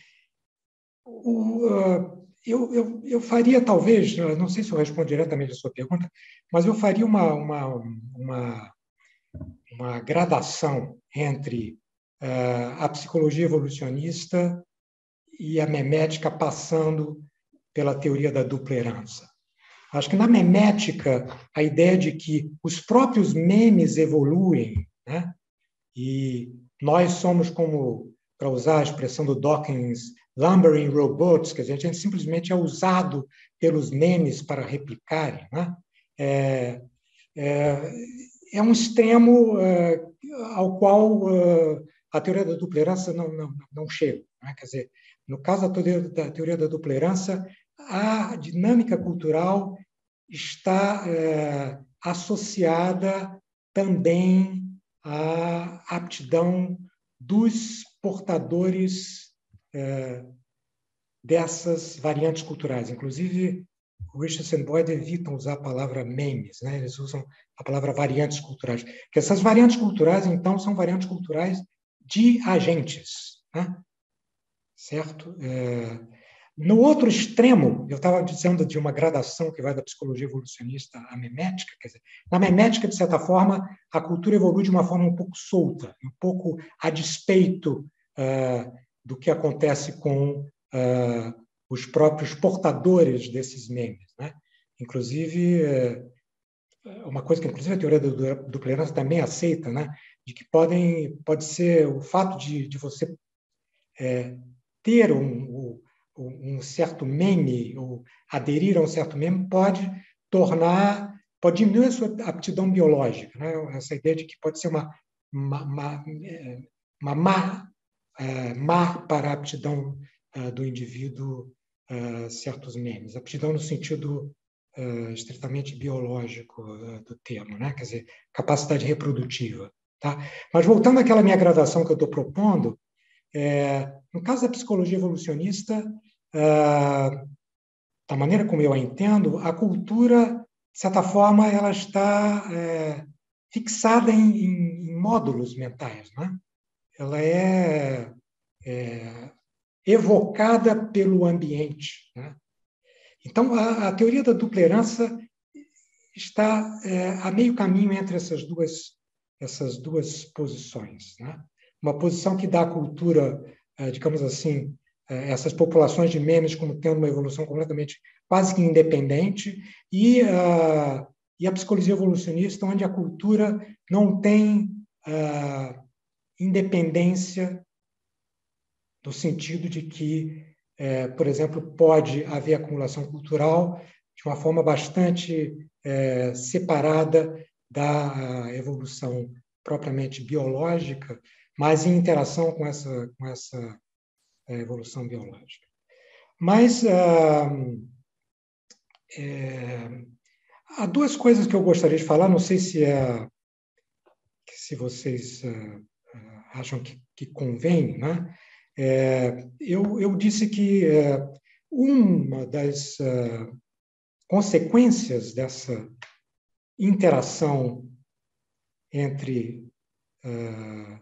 o, uh, eu, eu, eu faria, talvez, não sei se eu respondo diretamente a sua pergunta, mas eu faria uma, uma, uma, uma gradação entre uh, a psicologia evolucionista e a memética passando pela teoria da dupla herança. Acho que na memética, a ideia de que os próprios memes evoluem, né? E nós somos como, para usar a expressão do Dawkins, lumbering robots, que a gente, a gente simplesmente é usado pelos memes para replicarem, né? É, é, é um extremo é, ao qual é, a teoria da dupla herança não, não, não chega. Né? Quer dizer, no caso da teoria, da teoria da dupla herança, a dinâmica cultural está é, associada também à aptidão dos portadores é, dessas variantes culturais. Inclusive, o Richardson e Boyd evitam usar a palavra memes, né? Eles usam a palavra variantes culturais. Porque essas variantes culturais, então, são variantes culturais de agentes, né? Certo? É... No outro extremo, eu estava dizendo de uma gradação que vai da psicologia evolucionista à memética, quer dizer, na memética, de certa forma, a cultura evolui de uma forma um pouco solta, um pouco a despeito uh, do que acontece com uh, os próprios portadores desses memes. Né? Inclusive, uh, uma coisa que, inclusive, a teoria do, do, do Clearance também aceita, né? De que podem, pode ser o fato de, de você é, ter um, um um certo meme, ou aderir a um certo meme, pode tornar, pode diminuir a sua aptidão biológica. Né? Essa ideia de que pode ser uma, uma, uma, uma má, é, má para a aptidão é, do indivíduo é, certos memes. Aptidão no sentido é, estritamente biológico é, do termo, né? Quer dizer, capacidade reprodutiva. Tá? Mas voltando àquela minha gradação que eu estou propondo, É, no caso da psicologia evolucionista, ah, da maneira como eu a entendo, a cultura, de certa forma, ela está é, fixada em, em, em módulos mentais. Né? Ela é, é evocada pelo ambiente. Né? Então, a, a teoria da dupla herança está é, a meio caminho entre essas duas, essas duas posições. Né? Uma posição que dá à cultura, digamos assim, essas populações de memes como tendo uma evolução completamente, quase que independente, e a, e a psicologia evolucionista, onde a cultura não tem a, independência no sentido de que, é, por exemplo, pode haver acumulação cultural de uma forma bastante é, separada da evolução propriamente biológica, mas em interação com essa, com essa evolução biológica. Mas ah, é, há duas coisas que eu gostaria de falar, não sei se, é, se vocês ah, acham que, que convém, né? É, eu, eu disse que é, uma das ah, consequências dessa interação entre ah,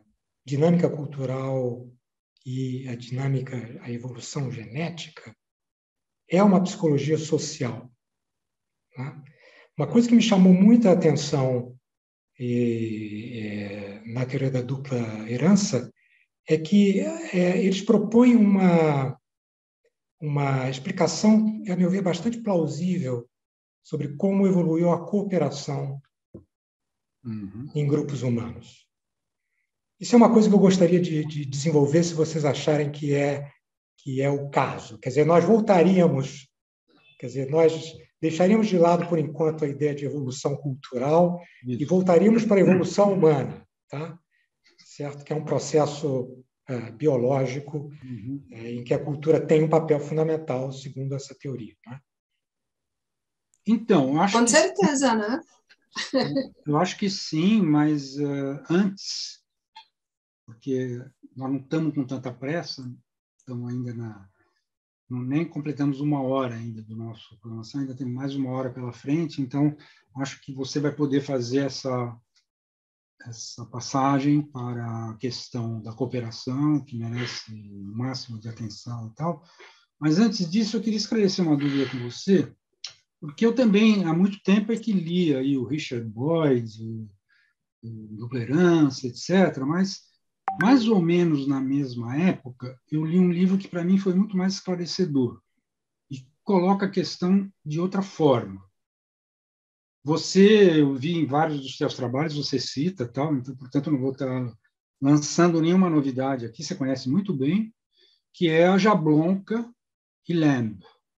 dinâmica cultural e a dinâmica, a evolução genética, é uma psicologia social. Tá? Uma coisa que me chamou muita atenção e, é, na teoria da dupla herança é que é, eles propõem uma, uma explicação, a meu ver, bastante plausível sobre como evoluiu a cooperação uhum. em grupos humanos. Isso é uma coisa que eu gostaria de, de desenvolver, se vocês acharem que é, que é o caso. Quer dizer, nós voltaríamos, quer dizer, nós deixaríamos de lado, por enquanto, a ideia de evolução cultural Isso. e voltaríamos para a evolução humana, tá? Certo? Que é um processo é, biológico uhum. é, em que a cultura tem um papel fundamental, segundo essa teoria. Né? Então, acho Com que certeza, sim. né? Eu acho que sim, mas uh, antes, porque nós não estamos com tanta pressa, estamos ainda na... nem completamos uma hora ainda do nosso programação, ainda tem mais uma hora pela frente, então acho que você vai poder fazer essa, essa passagem para a questão da cooperação, que merece o máximo de atenção e tal. Mas antes disso, eu queria esclarecer uma dúvida com você, porque eu também, há muito tempo, é que li aí o Richard Boyd, o, o Dupla Herança, etcétera, mas mais ou menos na mesma época, eu li um livro que, para mim, foi muito mais esclarecedor e coloca a questão de outra forma. Você, eu vi em vários dos seus trabalhos, você cita, tal, então, portanto, não vou estar lançando nenhuma novidade aqui, você conhece muito bem, que é a Jablonka e Lamb,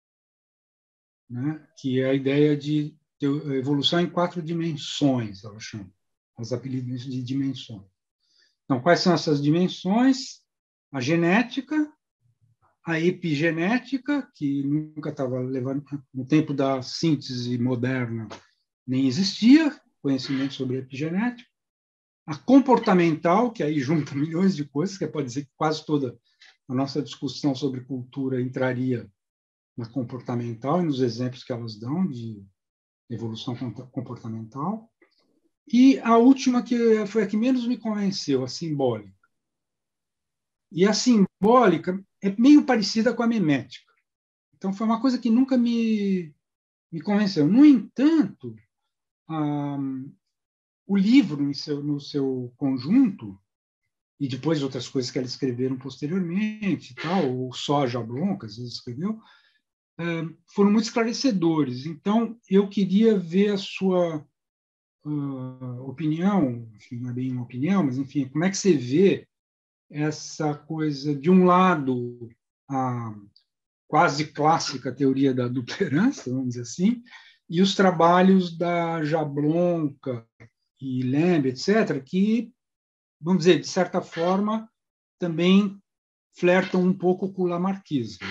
né? Que é a ideia de evolução em quatro dimensões, ela chama, os apelidos de dimensões. Então, quais são essas dimensões? A genética, a epigenética, que nunca estava levando, no tempo da síntese moderna, nem existia conhecimento sobre epigenética. A comportamental, que aí junta milhões de coisas, que pode dizer que quase toda a nossa discussão sobre cultura entraria na comportamental e nos exemplos que elas dão de evolução comportamental. E a última, que foi a que menos me convenceu, a simbólica. E a simbólica é meio parecida com a memética. Então, foi uma coisa que nunca me, me convenceu. No entanto, ah, o livro, no seu, no seu conjunto, e depois outras coisas que eles escreveram posteriormente, tal, ou só a Jablonka, às vezes escreveu, ah, foram muito esclarecedores. Então, eu queria ver a sua uh, opinião, enfim, não é bem uma opinião, mas, enfim, como é que você vê essa coisa, de um lado, a quase clássica teoria da dupla herança, vamos dizer assim, e os trabalhos da Jablonka e Lamb, etcétera, que, vamos dizer, de certa forma, também flertam um pouco com o lamarckismo.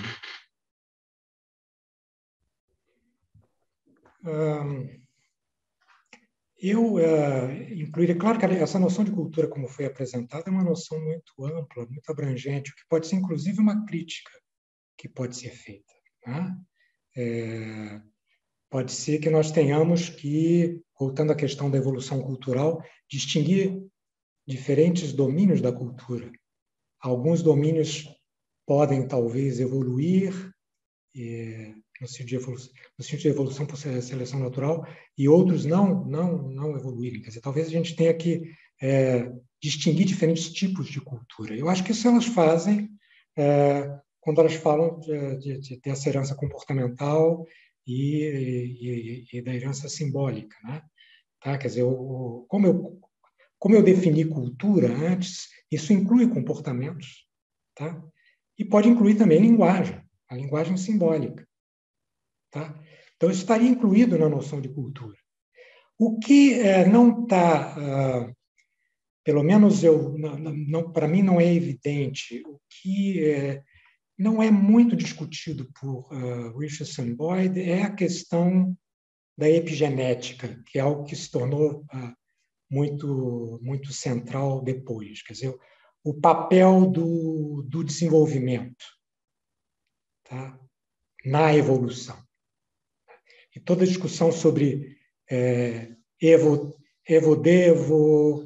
Um... Eu uh, incluiria, claro que essa noção de cultura, como foi apresentada, é uma noção muito ampla, muito abrangente, o que pode ser, inclusive, uma crítica que pode ser feita. Né? É, pode ser que nós tenhamos que, voltando à questão da evolução cultural, distinguir diferentes domínios da cultura. Alguns domínios podem, talvez, evoluir, é, no sentido de evolução, no sentido de evolução por seleção natural, e outros não, não, não evoluírem. Quer dizer, talvez a gente tenha que é, distinguir diferentes tipos de cultura. Eu acho que isso elas fazem é, quando elas falam de, de, de, dessa herança comportamental e, e, e da herança simbólica. Né? Tá? Quer dizer, o, como, eu, como eu defini cultura antes, isso inclui comportamentos, tá? E pode incluir também linguagem, a linguagem simbólica. Tá? Então, isso estaria incluído na noção de cultura. O que é, não está, uh, pelo menos eu, não, não, para mim não é evidente, o que é, não é muito discutido por uh, Richardson Boyd é a questão da epigenética, que é algo que se tornou uh, muito, muito central depois. Quer dizer, o papel do, do desenvolvimento, tá? Na evolução. E toda a discussão sobre é, evo, evo-devo,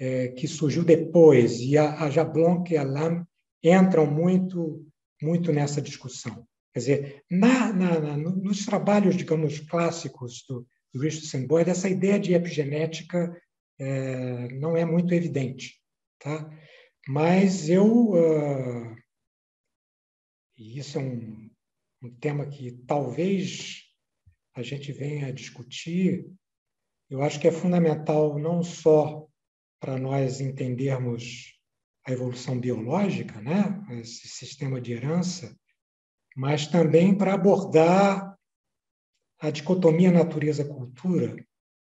é, que surgiu depois, e a, a Jablonka e a Lam entram muito, muito nessa discussão. Quer dizer, na, na, na, nos trabalhos, digamos, clássicos do, do Richardson Boyd, essa ideia de epigenética é, não é muito evidente. Tá? Mas eu... Uh, e isso é um, um tema que talvez a gente venha a discutir. Eu acho que é fundamental não só para nós entendermos a evolução biológica, né, esse sistema de herança, mas também para abordar a dicotomia natureza-cultura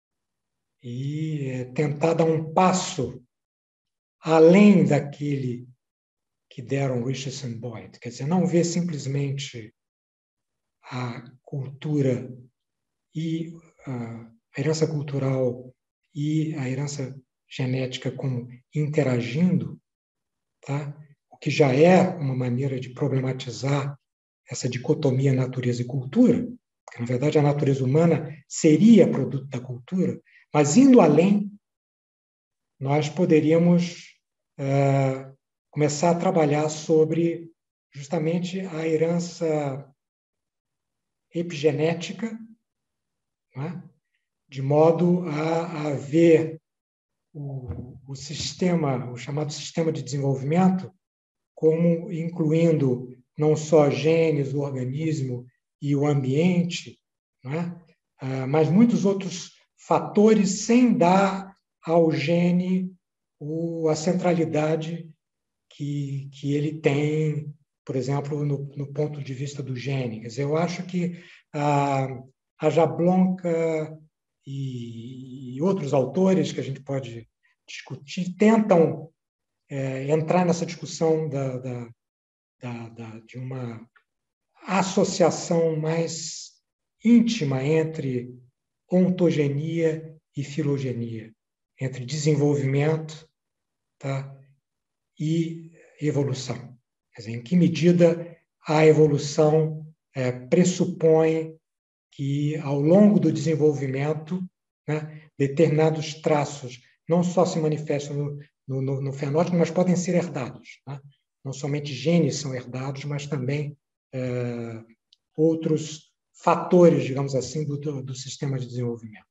e tentar dar um passo além daquele que deram Richardson Boyd. Quer dizer, não ver simplesmente a cultura e a herança cultural e a herança genética como interagindo, tá? O que já é uma maneira de problematizar essa dicotomia natureza e cultura, porque, na verdade, a natureza humana seria produto da cultura, mas, indo além, nós poderíamos é, começar a trabalhar sobre justamente a herança epigenética, né? De modo a, a ver o, o sistema, o chamado sistema de desenvolvimento, como incluindo não só genes, o organismo e o ambiente, né? ah, mas muitos outros fatores, sem dar ao gene o, a centralidade que, que ele tem, por exemplo, no, no ponto de vista do gene. Quer dizer, eu acho que a, a Jablonka e, e outros autores que a gente pode discutir tentam é, entrar nessa discussão da, da, da, da, de uma associação mais íntima entre ontogenia e filogenia, entre desenvolvimento, tá, e evolução. Quer dizer, em que medida a evolução é, pressupõe que, ao longo do desenvolvimento, né, determinados traços não só se manifestam no, no, no fenótipo, mas podem ser herdados. Né? Não somente genes são herdados, mas também é, outros fatores, digamos assim, do, do, do sistema de desenvolvimento.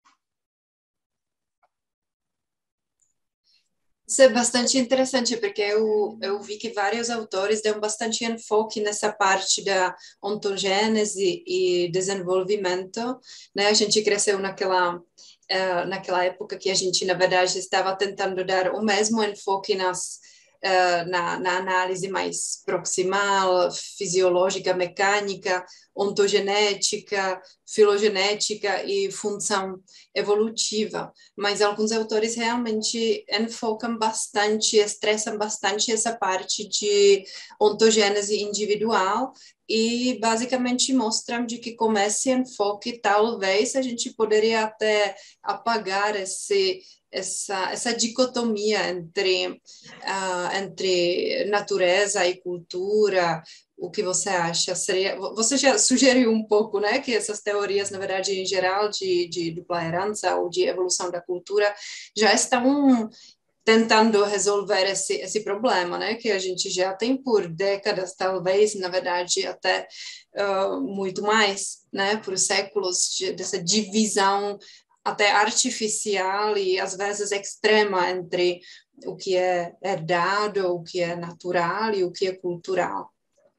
Isso é bastante interessante, porque eu, eu vi que vários autores dão bastante enfoque nessa parte da ontogênese e desenvolvimento, né? A gente cresceu naquela, uh, naquela época que a gente, na verdade, estava tentando dar o mesmo enfoque nas, uh, na, na análise mais proximal, fisiológica, mecânica, ontogenética, filogenética e função evolutiva, mas alguns autores realmente enfocam bastante, estressam bastante essa parte de ontogênese individual e basicamente mostram de que com esse enfoque talvez a gente poderia até apagar esse essa essa dicotomia entre uh, entre natureza e cultura. O que você acha? Seria, você já sugeriu um pouco, né, que essas teorias, na verdade, em geral, de, de dupla herança ou de evolução da cultura, já estão tentando resolver esse, esse problema, né, que a gente já tem por décadas, talvez, na verdade, até uh, muito mais, né, por séculos, de, dessa divisão até artificial e, às vezes, extrema entre o que é herdado, o que é natural e o que é cultural.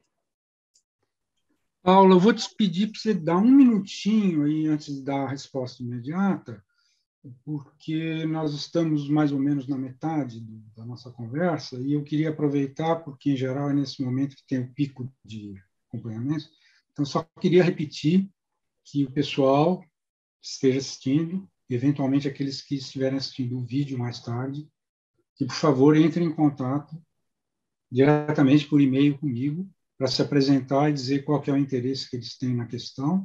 Paula, eu vou te pedir para você dar um minutinho aí antes de dar a resposta imediata, porque nós estamos mais ou menos na metade da nossa conversa e eu queria aproveitar, porque, em geral, é nesse momento que tem o pico de acompanhamento. Então, só queria repetir que o pessoal que esteja assistindo, eventualmente aqueles que estiverem assistindo o vídeo mais tarde, que, por favor, entrem em contato diretamente por e-mail comigo, para se apresentar e dizer qual que é o interesse que eles têm na questão,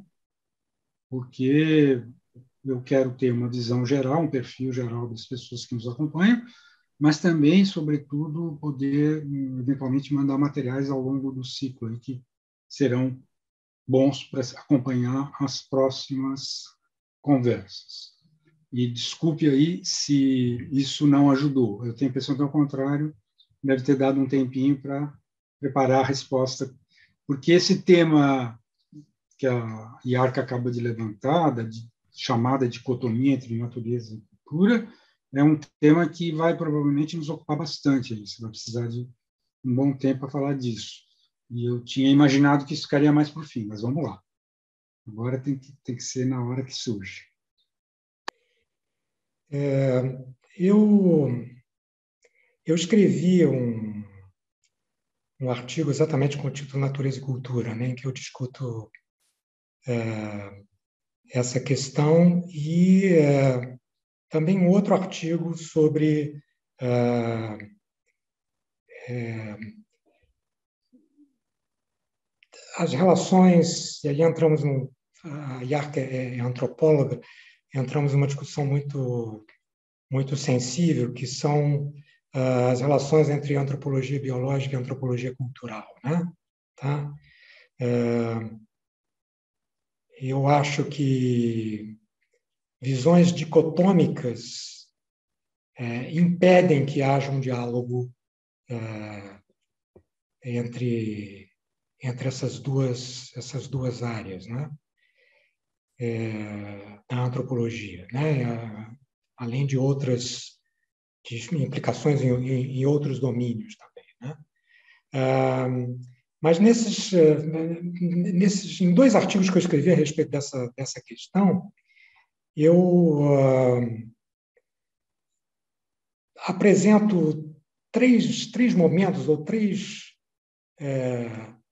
porque eu quero ter uma visão geral, um perfil geral das pessoas que nos acompanham, mas também, sobretudo, poder, eventualmente, mandar materiais ao longo do ciclo, aí, que serão bons para acompanhar as próximas conversas. E desculpe aí se isso não ajudou. Eu tenho a impressão que, ao contrário, deve ter dado um tempinho para preparar a resposta, porque esse tema que a Iarca acaba de levantar, da chamada dicotomia entre natureza e cultura, é um tema que vai provavelmente nos ocupar bastante. Você vai precisar de um bom tempo para falar disso. E eu tinha imaginado que isso ficaria mais para o fim, mas vamos lá. Agora tem que, tem que ser na hora que surge. É, eu, eu escrevi um, um artigo exatamente com o título Natureza e Cultura, né, em que eu discuto é, essa questão, e é, também um outro artigo sobre é, é, as relações, e aí entramos no... A Iarca é antropóloga, entramos numa discussão muito, muito sensível, que são uh, as relações entre antropologia biológica e antropologia cultural, né? Tá? Uh, eu acho que visões dicotômicas uh, impedem que haja um diálogo uh, entre, entre essas duas, essas duas áreas, né? É, da antropologia, né? Além de outras de implicações em, em, em outros domínios também, né? Ah, mas nesses, nesses, em dois artigos que eu escrevi a respeito dessa, dessa questão, eu ah, apresento três, três momentos ou três é,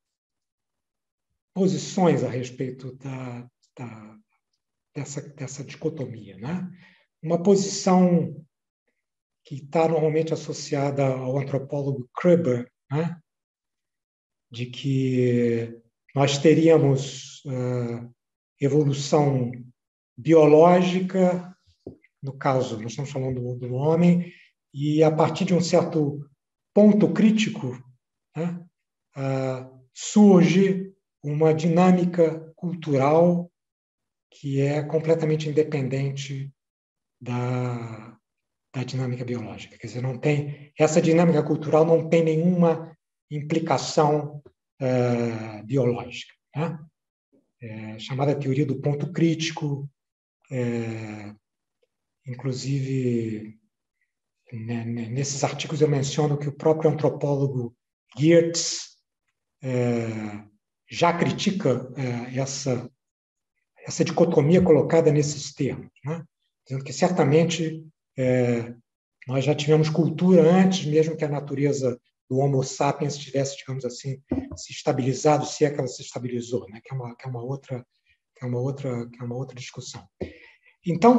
posições a respeito da, da, dessa, dessa dicotomia, né? Uma posição que está normalmente associada ao antropólogo Kruber, né? De que nós teríamos uh, evolução biológica, no caso, nós estamos falando do, do homem, e a partir de um certo ponto crítico, né, uh, surge uma dinâmica cultural que é completamente independente da, da dinâmica biológica. Quer dizer, não tem, essa dinâmica cultural não tem nenhuma implicação uh, biológica, né? É, chamada teoria do ponto crítico, é, inclusive, né, nesses artigos eu menciono que o próprio antropólogo Geertz é, já critica é, essa, essa dicotomia colocada nesses termos, né? Dizendo que certamente é, nós já tivemos cultura antes mesmo que a natureza do Homo sapiens tivesse, digamos assim, se estabilizado, se é que ela se estabilizou, né? Que é uma, que é uma outra, que é uma outra, que é uma outra discussão. Então,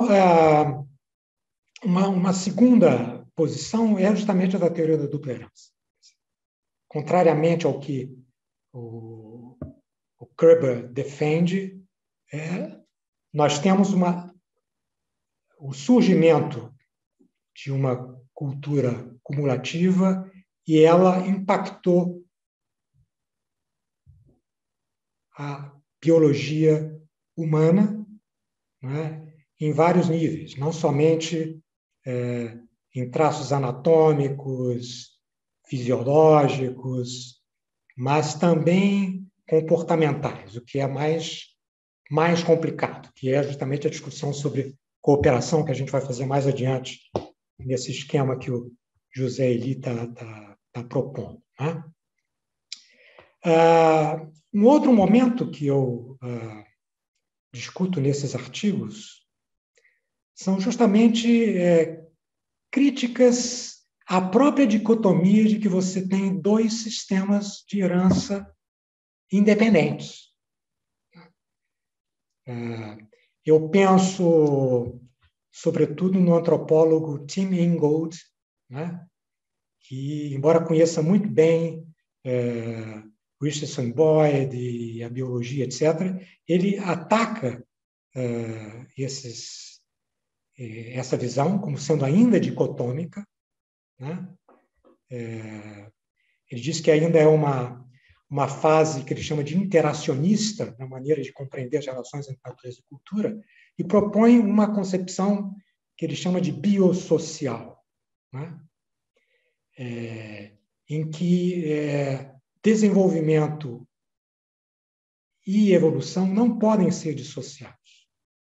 uma, uma segunda posição é justamente a da teoria da dupla herança. Contrariamente ao que o, o Kruber defende, é, nós temos uma, o surgimento de uma cultura cumulativa e ela impactou a biologia humana, né, em vários níveis, não somente é, em traços anatômicos, fisiológicos, mas também comportamentais, o que é mais, mais complicado, que é justamente a discussão sobre cooperação, que a gente vai fazer mais adiante nesse esquema que o José Eli está tá, tá propondo, né? Ah, um outro momento que eu ah, discuto nesses artigos são justamente é, críticas à própria dicotomia de que você tem dois sistemas de herança independentes. É, eu penso, sobretudo, no antropólogo Tim Ingold, né, que, embora conheça muito bem é, Richardson Boyd e a biologia, etcétera, ele ataca é, esses, essa visão como sendo ainda dicotômica, né? É, ele diz que ainda é uma, uma fase que ele chama de interacionista, na maneira de compreender as relações entre natureza e cultura, e propõe uma concepção que ele chama de biosocial, né? É, em que é, desenvolvimento e evolução não podem ser dissociados.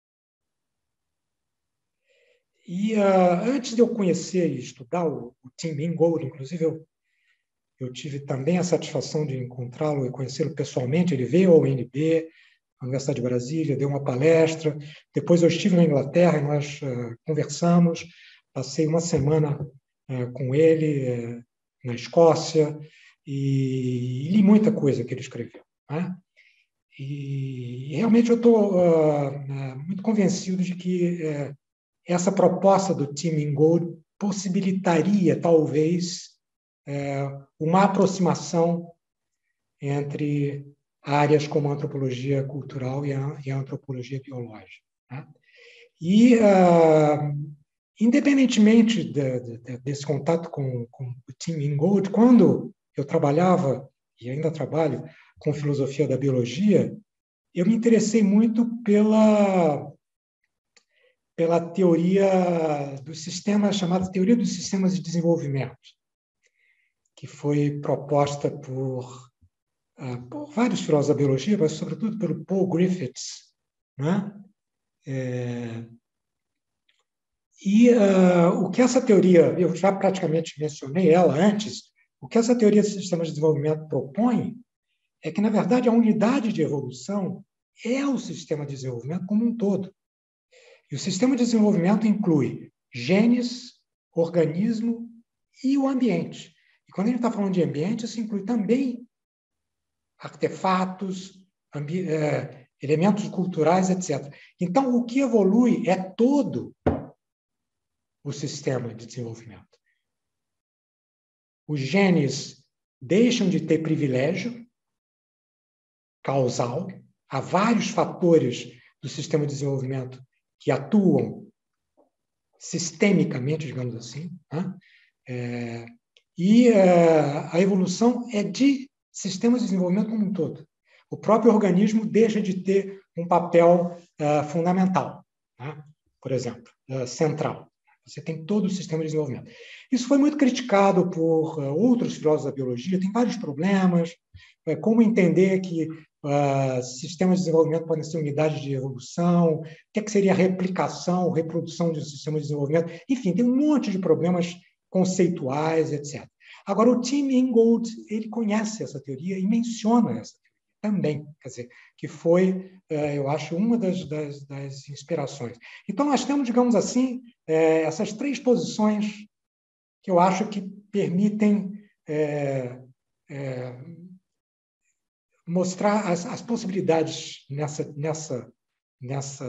E uh, antes de eu conhecer e estudar o, o Tim Ingold, inclusive eu, eu tive também a satisfação de encontrá-lo e conhecê-lo pessoalmente. Ele veio ao U N B, à Universidade de Brasília, deu uma palestra. Depois eu estive na Inglaterra e nós uh, conversamos. Passei uma semana uh, com ele uh, na Escócia e, e li muita coisa que ele escreveu, né? E, e realmente eu estou uh, uh, muito convencido de que uh, essa proposta do Tim Ingold possibilitaria, talvez, uh, uma aproximação entre áreas como a antropologia cultural e a, e a antropologia biológica, né? E, uh, independentemente de, de, desse contato com, com o Tim Ingold, quando eu trabalhava, e ainda trabalho, com filosofia da biologia, eu me interessei muito pela, pela teoria dos sistemas, chamada teoria dos sistemas de desenvolvimento, que foi proposta por, uh, por vários filósofos da biologia, mas sobretudo pelo Paul Griffiths, né? É, e uh, o que essa teoria, eu já praticamente mencionei ela antes, o que essa teoria dos sistemas de desenvolvimento propõe é que, na verdade, a unidade de evolução é o sistema de desenvolvimento como um todo. E o sistema de desenvolvimento inclui genes, organismo e o ambiente. E quando a gente está falando de ambiente, isso inclui também artefatos, ambi- é, elementos culturais, etcétera. Então, o que evolui é todo o sistema de desenvolvimento. Os genes deixam de ter privilégio causal. Há vários fatores do sistema de desenvolvimento que atuam sistemicamente, digamos assim, né? É, e é, a evolução é de sistemas de desenvolvimento como um todo. O próprio organismo deixa de ter um papel é, fundamental, né? Por exemplo, é, central. Você tem todo o sistema de desenvolvimento. Isso foi muito criticado por uh, outros filósofos da biologia, tem vários problemas, uh, como entender que uh, sistemas de desenvolvimento podem ser unidades de evolução, o que, é que seria replicação, reprodução de um sistema de desenvolvimento, enfim, tem um monte de problemas conceituais, etcétera. Agora, o Tim Ingold, ele conhece essa teoria e menciona essa teoria também, quer dizer, que foi, eu acho, uma das, das, das inspirações. Então, nós temos, digamos assim, essas três posições que eu acho que permitem é, é, mostrar as, as possibilidades nessa, nessa, nessa,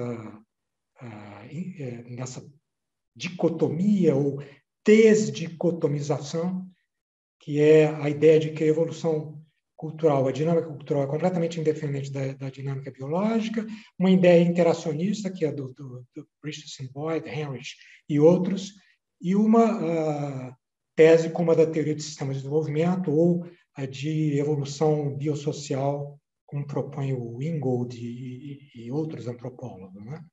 uh, nessa dicotomia ou desdicotomização, que é a ideia de que a evolução cultural, a dinâmica cultural é completamente independente da, da dinâmica biológica, uma ideia interacionista, que é do, do, do Christensen, Boyd, Heinrich e outros, e uma uh, tese como a da teoria de sistemas de desenvolvimento ou a de evolução biosocial, como propõe o Ingold e, e, e outros antropólogos, né?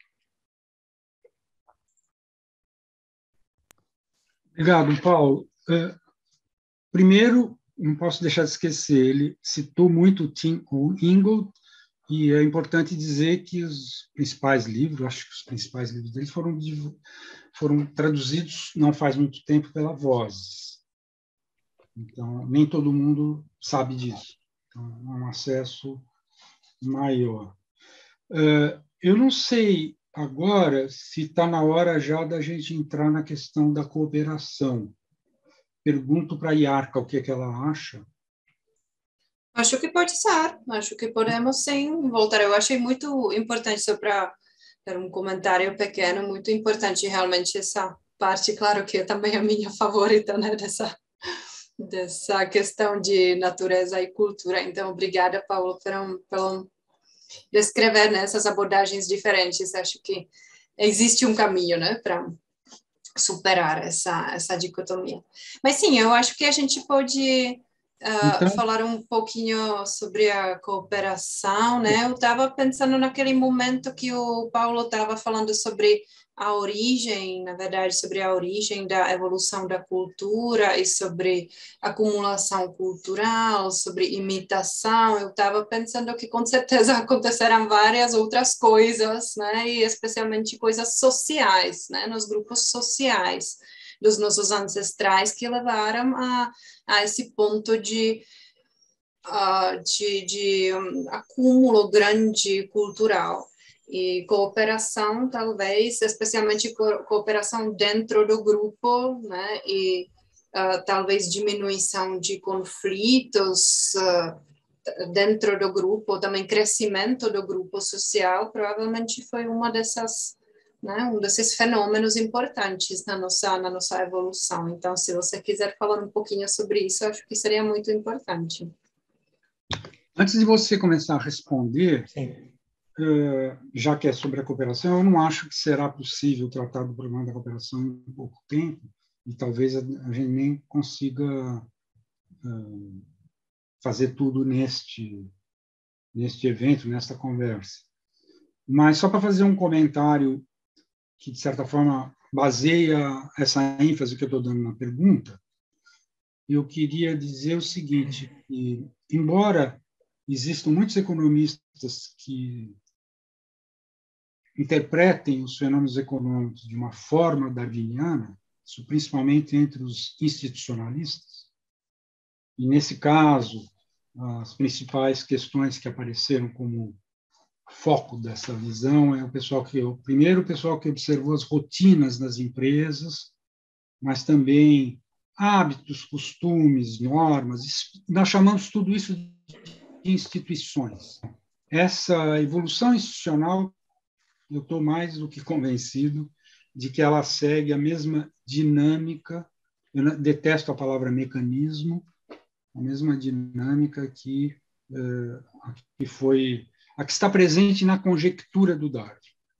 Obrigado, Paulo. Uh, primeiro, não posso deixar de esquecer, ele citou muito o Tim Ingold, e é importante dizer que os principais livros, acho que os principais livros dele foram, foram traduzidos não faz muito tempo pela Voz. Então, nem todo mundo sabe disso. Então, é um acesso maior. Uh, eu não sei agora se está na hora já da gente entrar na questão da cooperação. Pergunto para a Yarka o que, é que ela acha. Acho que pode ser, acho que podemos sim voltar. Eu achei muito importante, só para um comentário pequeno, muito importante realmente essa parte, claro que é também a minha favorita, né, dessa, dessa questão de natureza e cultura. Então, obrigada, Paulo, por, um, por um descrever, né, essas abordagens diferentes. Acho que existe um caminho, né, para superar essa, essa dicotomia. Mas sim, eu acho que a gente pode uh, então, falar um pouquinho sobre a cooperação, né? Eu estava pensando naquele momento que o Paulo estava falando sobre a origem, na verdade, sobre a origem da evolução da cultura e sobre acumulação cultural, sobre imitação, eu estava pensando que com certeza acontecerão várias outras coisas, né, e especialmente coisas sociais, né, nos grupos sociais dos nossos ancestrais que levaram a, a esse ponto de Uh, de, de um, acúmulo grande cultural e cooperação, talvez, especialmente co cooperação dentro do grupo, né, e uh, talvez diminuição de conflitos uh, dentro do grupo, também crescimento do grupo social, provavelmente foi uma dessas, né, um desses fenômenos importantes na nossa, na nossa evolução. Então, se você quiser falar um pouquinho sobre isso, acho que seria muito importante. Antes de você começar a responder, Sim. já que é sobre a cooperação, eu não acho que será possível tratar do problema da cooperação em pouco tempo, e talvez a gente nem consiga fazer tudo neste, neste evento, nesta conversa. Mas só para fazer um comentário que, de certa forma, baseia essa ênfase que eu estou dando na pergunta, eu queria dizer o seguinte, que, embora existam muitos economistas que interpretem os fenômenos econômicos de uma forma darwiniana, isso principalmente entre os institucionalistas, e, nesse caso, as principais questões que apareceram como foco dessa visão é o pessoal que, o primeiro, o pessoal que observou as rotinas das empresas, mas também hábitos, costumes, normas, nós chamamos tudo isso de instituições. Essa evolução institucional, eu estou mais do que convencido de que ela segue a mesma dinâmica, eu detesto a palavra mecanismo, a mesma dinâmica que, que foi, a que está presente na conjectura do Darwin.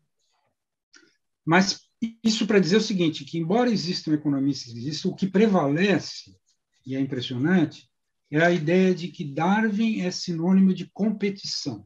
Mas isso para dizer o seguinte, que embora existam economistas que dizem, o que prevalece, e é impressionante, é a ideia de que Darwin é sinônimo de competição.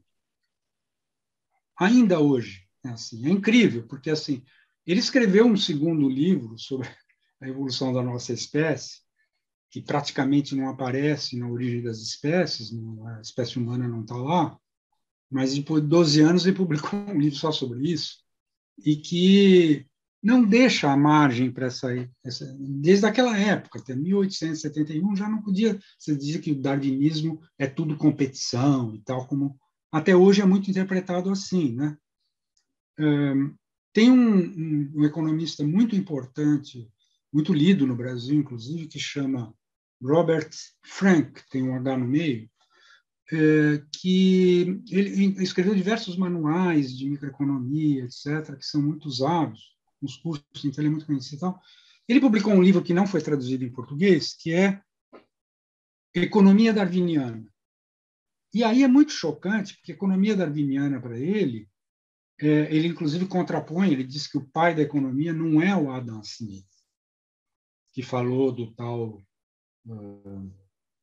Ainda hoje, é assim, é incrível, porque assim, ele escreveu um segundo livro sobre a evolução da nossa espécie, que praticamente não aparece na origem das espécies, a espécie humana não está lá, mas depois de doze anos ele publicou um livro só sobre isso, e que não deixa a margem para essa, essa... Desde aquela época, até mil oitocentos e setenta e um, já não podia se dizer que o darwinismo é tudo competição e tal, como até hoje é muito interpretado assim, né? Um, tem um, um, um economista muito importante, muito lido no Brasil, inclusive, que chama Robert Frank, tem um H no meio, é, que ele escreveu diversos manuais de microeconomia, etcétera, que são muito usados nos cursos, então ele é muito conhecido e tal. Ele publicou um livro que não foi traduzido em português, que é Economia Darwiniana. E aí é muito chocante, porque economia darwiniana, para ele, é, ele inclusive contrapõe, ele diz que o pai da economia não é o Adam Smith, que falou do tal... Uh,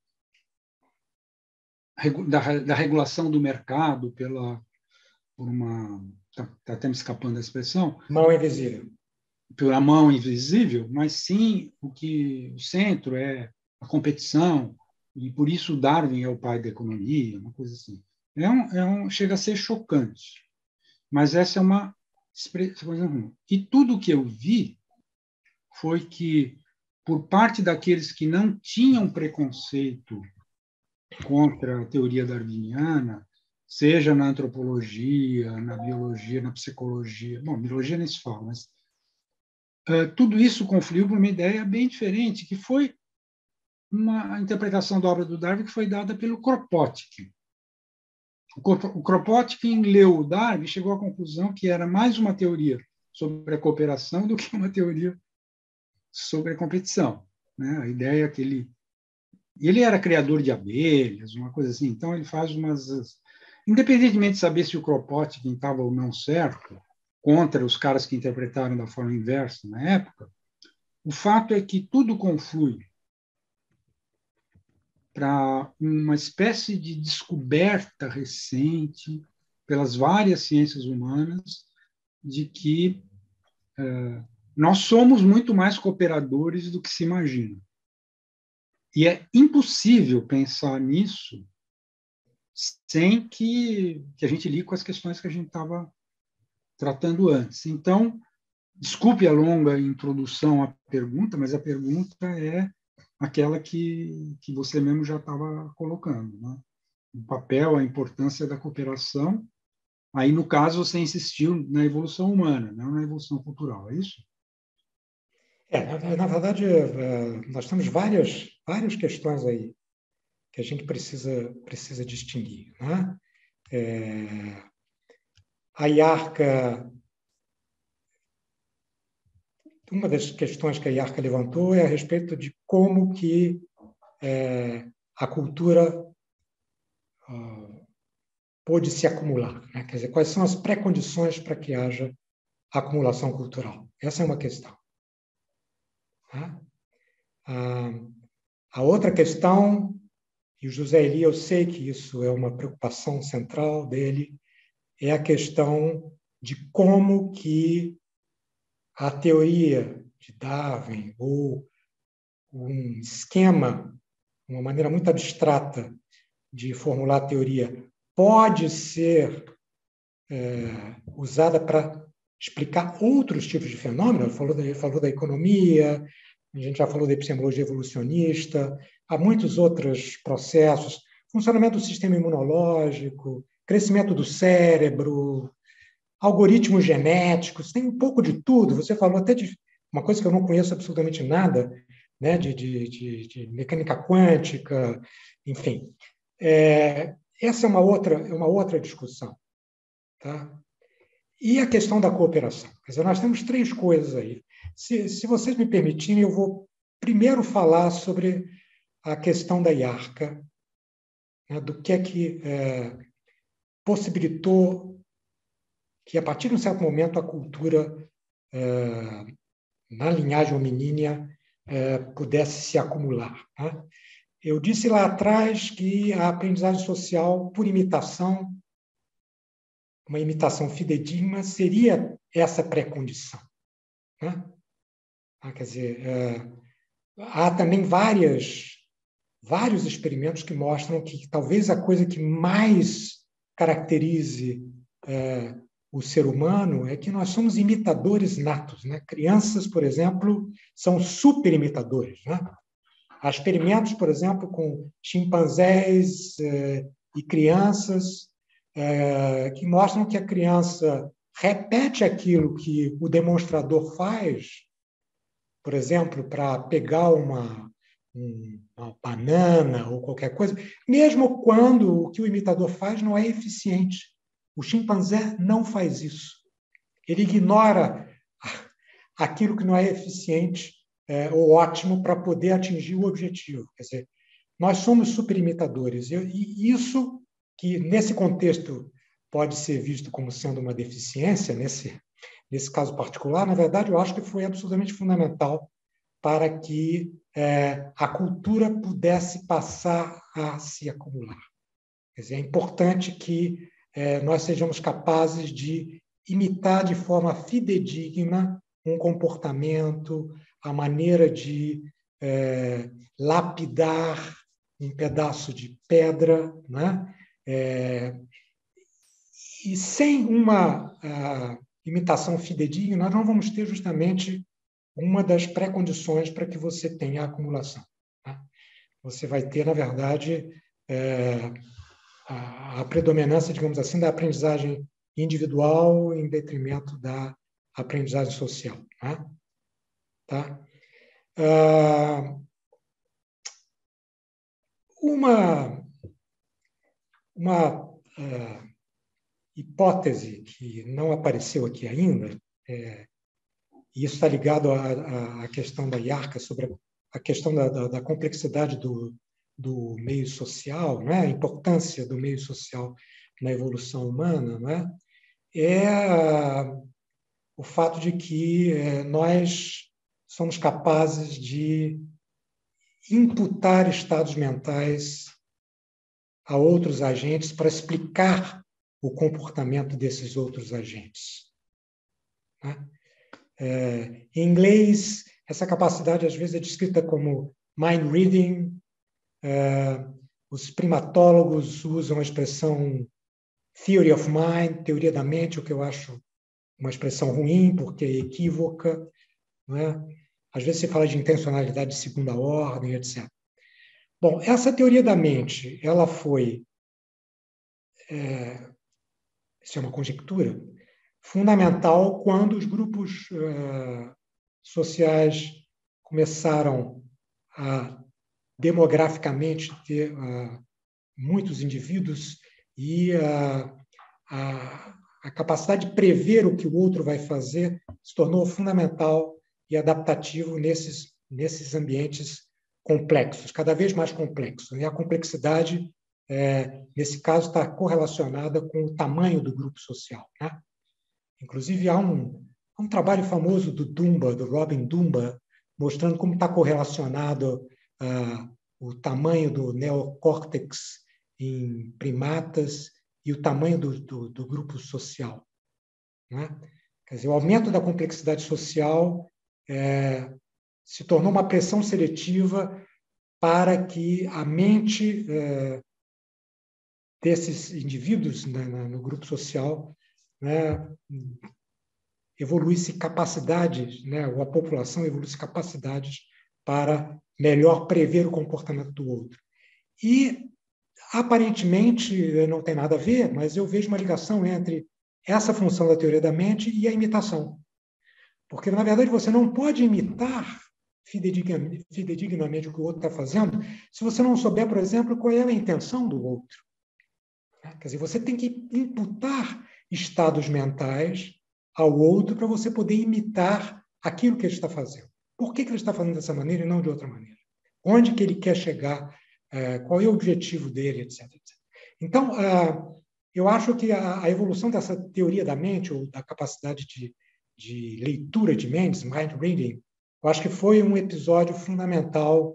Da, da regulação do mercado pela por uma está tá até me escapando da expressão, mão invisível, pela mão invisível, mas sim o que o centro é a competição, e por isso Darwin é o pai da economia, uma coisa assim. É um, é um chega a ser chocante, mas essa é uma expressão. E tudo que eu vi foi que, por parte daqueles que não tinham preconceito contra a teoria darwiniana, seja na antropologia, na biologia, na psicologia, bom, biologia nem se fala, mas uh, tudo isso confluiu para uma ideia bem diferente, que foi uma interpretação da obra do Darwin que foi dada pelo Kropotkin. O Kropotkin leu o Darwin e chegou à conclusão que era mais uma teoria sobre a cooperação do que uma teoria sobre a competição, né? A ideia que ele ele era criador de abelhas, uma coisa assim, então ele faz umas... Independentemente de saber se o Kropotkin estava ou não certo, contra os caras que interpretaram da forma inversa na época, o fato é que tudo conflui para uma espécie de descoberta recente pelas várias ciências humanas de que nós somos muito mais cooperadores do que se imagina. E é impossível pensar nisso sem que, que a gente ligue com as questões que a gente estava tratando antes. Então, desculpe a longa introdução à pergunta, mas a pergunta é aquela que, que você mesmo já estava colocando, né? O papel, a importância da cooperação. Aí, no caso, você insistiu na evolução humana, não na evolução cultural, é isso? É, na, na verdade, nós temos várias, várias questões aí que a gente precisa, precisa distinguir, né? É, a IARCA, uma das questões que a IARCA levantou é a respeito de como que é, a cultura uh, pôde se acumular, né? Quer dizer, quais são as pré-condições para que haja acumulação cultural. Essa é uma questão. Tá? Ah, a outra questão, e o José Eli, eu sei que isso é uma preocupação central dele, é a questão de como que a teoria de Darwin, ou um esquema, uma maneira muito abstrata de formular a teoria, pode ser é, usada para explicar outros tipos de fenômenos. Ele falou, ele falou da economia, a gente já falou da epistemologia evolucionista, há muitos outros processos, funcionamento do sistema imunológico, crescimento do cérebro, algoritmos genéticos, tem um pouco de tudo. Você falou até de uma coisa que eu não conheço absolutamente nada, né, de, de, de, de mecânica quântica, enfim. É, essa é uma outra, é uma outra discussão. Tá? E a questão da cooperação. Quer dizer, nós temos três coisas aí. Se, se vocês me permitirem, eu vou primeiro falar sobre a questão da IARCA, né, do que é que é, possibilitou que, a partir de um certo momento, a cultura, é, na linhagem hominínea, é, pudesse se acumular. Né? Eu disse lá atrás que a aprendizagem social, por imitação, uma imitação fidedigna, seria essa pré-condição. Né? Ah, quer dizer, é, há também várias, vários experimentos que mostram que talvez a coisa que mais caracterize é, o ser humano é que nós somos imitadores natos. Né? Crianças, por exemplo, são super imitadores. Né? Há experimentos, por exemplo, com chimpanzés é, e crianças é, que mostram que a criança repete aquilo que o demonstrador faz, por exemplo, para pegar uma, uma banana ou qualquer coisa, mesmo quando o que o imitador faz não é eficiente. O chimpanzé não faz isso. Ele ignora aquilo que não é eficiente é, ou ótimo para poder atingir o objetivo. Quer dizer, nós somos superimitadores. E isso, que nesse contexto pode ser visto como sendo uma deficiência, nesse, nesse caso particular, na verdade, eu acho que foi absolutamente fundamental para que é, a cultura pudesse passar a se acumular. Quer dizer, é importante que é, nós sejamos capazes de imitar de forma fidedigna um comportamento, a maneira de é, lapidar um pedaço de pedra, né? É, e sem uma a, imitação fidedigna, nós não vamos ter justamente uma das pré-condições para que você tenha a acumulação. Tá? Você vai ter, na verdade, é, a, a predominância, digamos assim, da aprendizagem individual em detrimento da aprendizagem social. Tá? Tá? Ah, uma uma uh, hipótese que não apareceu aqui ainda, é, e isso está ligado à, à questão da IARCA, sobre a questão da, da, da complexidade do, do meio social, né? A importância do meio social na evolução humana, né? É a, o fato de que é, nós somos capazes de imputar estados mentais a outros agentes para explicar o comportamento desses outros agentes. Né? É, em inglês, essa capacidade às vezes é descrita como mind reading. É, os primatólogos usam a expressão theory of mind, teoria da mente, o que eu acho uma expressão ruim, porque é equívoca, não é? Às vezes se fala de intencionalidade de segunda ordem, etcétera. Bom, essa teoria da mente, ela foi, é, isso é uma conjectura, fundamental quando os grupos é, sociais começaram a demograficamente ter uh, muitos indivíduos e uh, a, a capacidade de prever o que o outro vai fazer se tornou fundamental e adaptativo nesses, nesses ambientes complexos, cada vez mais complexos. E a complexidade, é, nesse caso, está correlacionada com o tamanho do grupo social, né? Inclusive, há um, um trabalho famoso do Dumba, do Robin Dumba, mostrando como está correlacionado uh, o tamanho do neocórtex em primatas e o tamanho do, do, do grupo social, né? Quer dizer, o aumento da complexidade social é, se tornou uma pressão seletiva para que a mente é, desses indivíduos, né, no grupo social, né, evoluísse capacidades, né, ou a população evoluísse capacidades para melhor prever o comportamento do outro. E, aparentemente, não tem nada a ver, mas eu vejo uma ligação entre essa função da teoria da mente e a imitação. Porque, na verdade, você não pode imitar fidedignamente o que o outro está fazendo se você não souber, por exemplo, qual é a intenção do outro. Quer dizer, você tem que imputar estados mentais ao outro para você poder imitar aquilo que ele está fazendo. Por que, que ele está fazendo dessa maneira e não de outra maneira? Onde que ele quer chegar? Qual é o objetivo dele, etc, etcétera. Então, eu acho que a evolução dessa teoria da mente, ou da capacidade de, de leitura de mentes, mind reading, eu acho que foi um episódio fundamental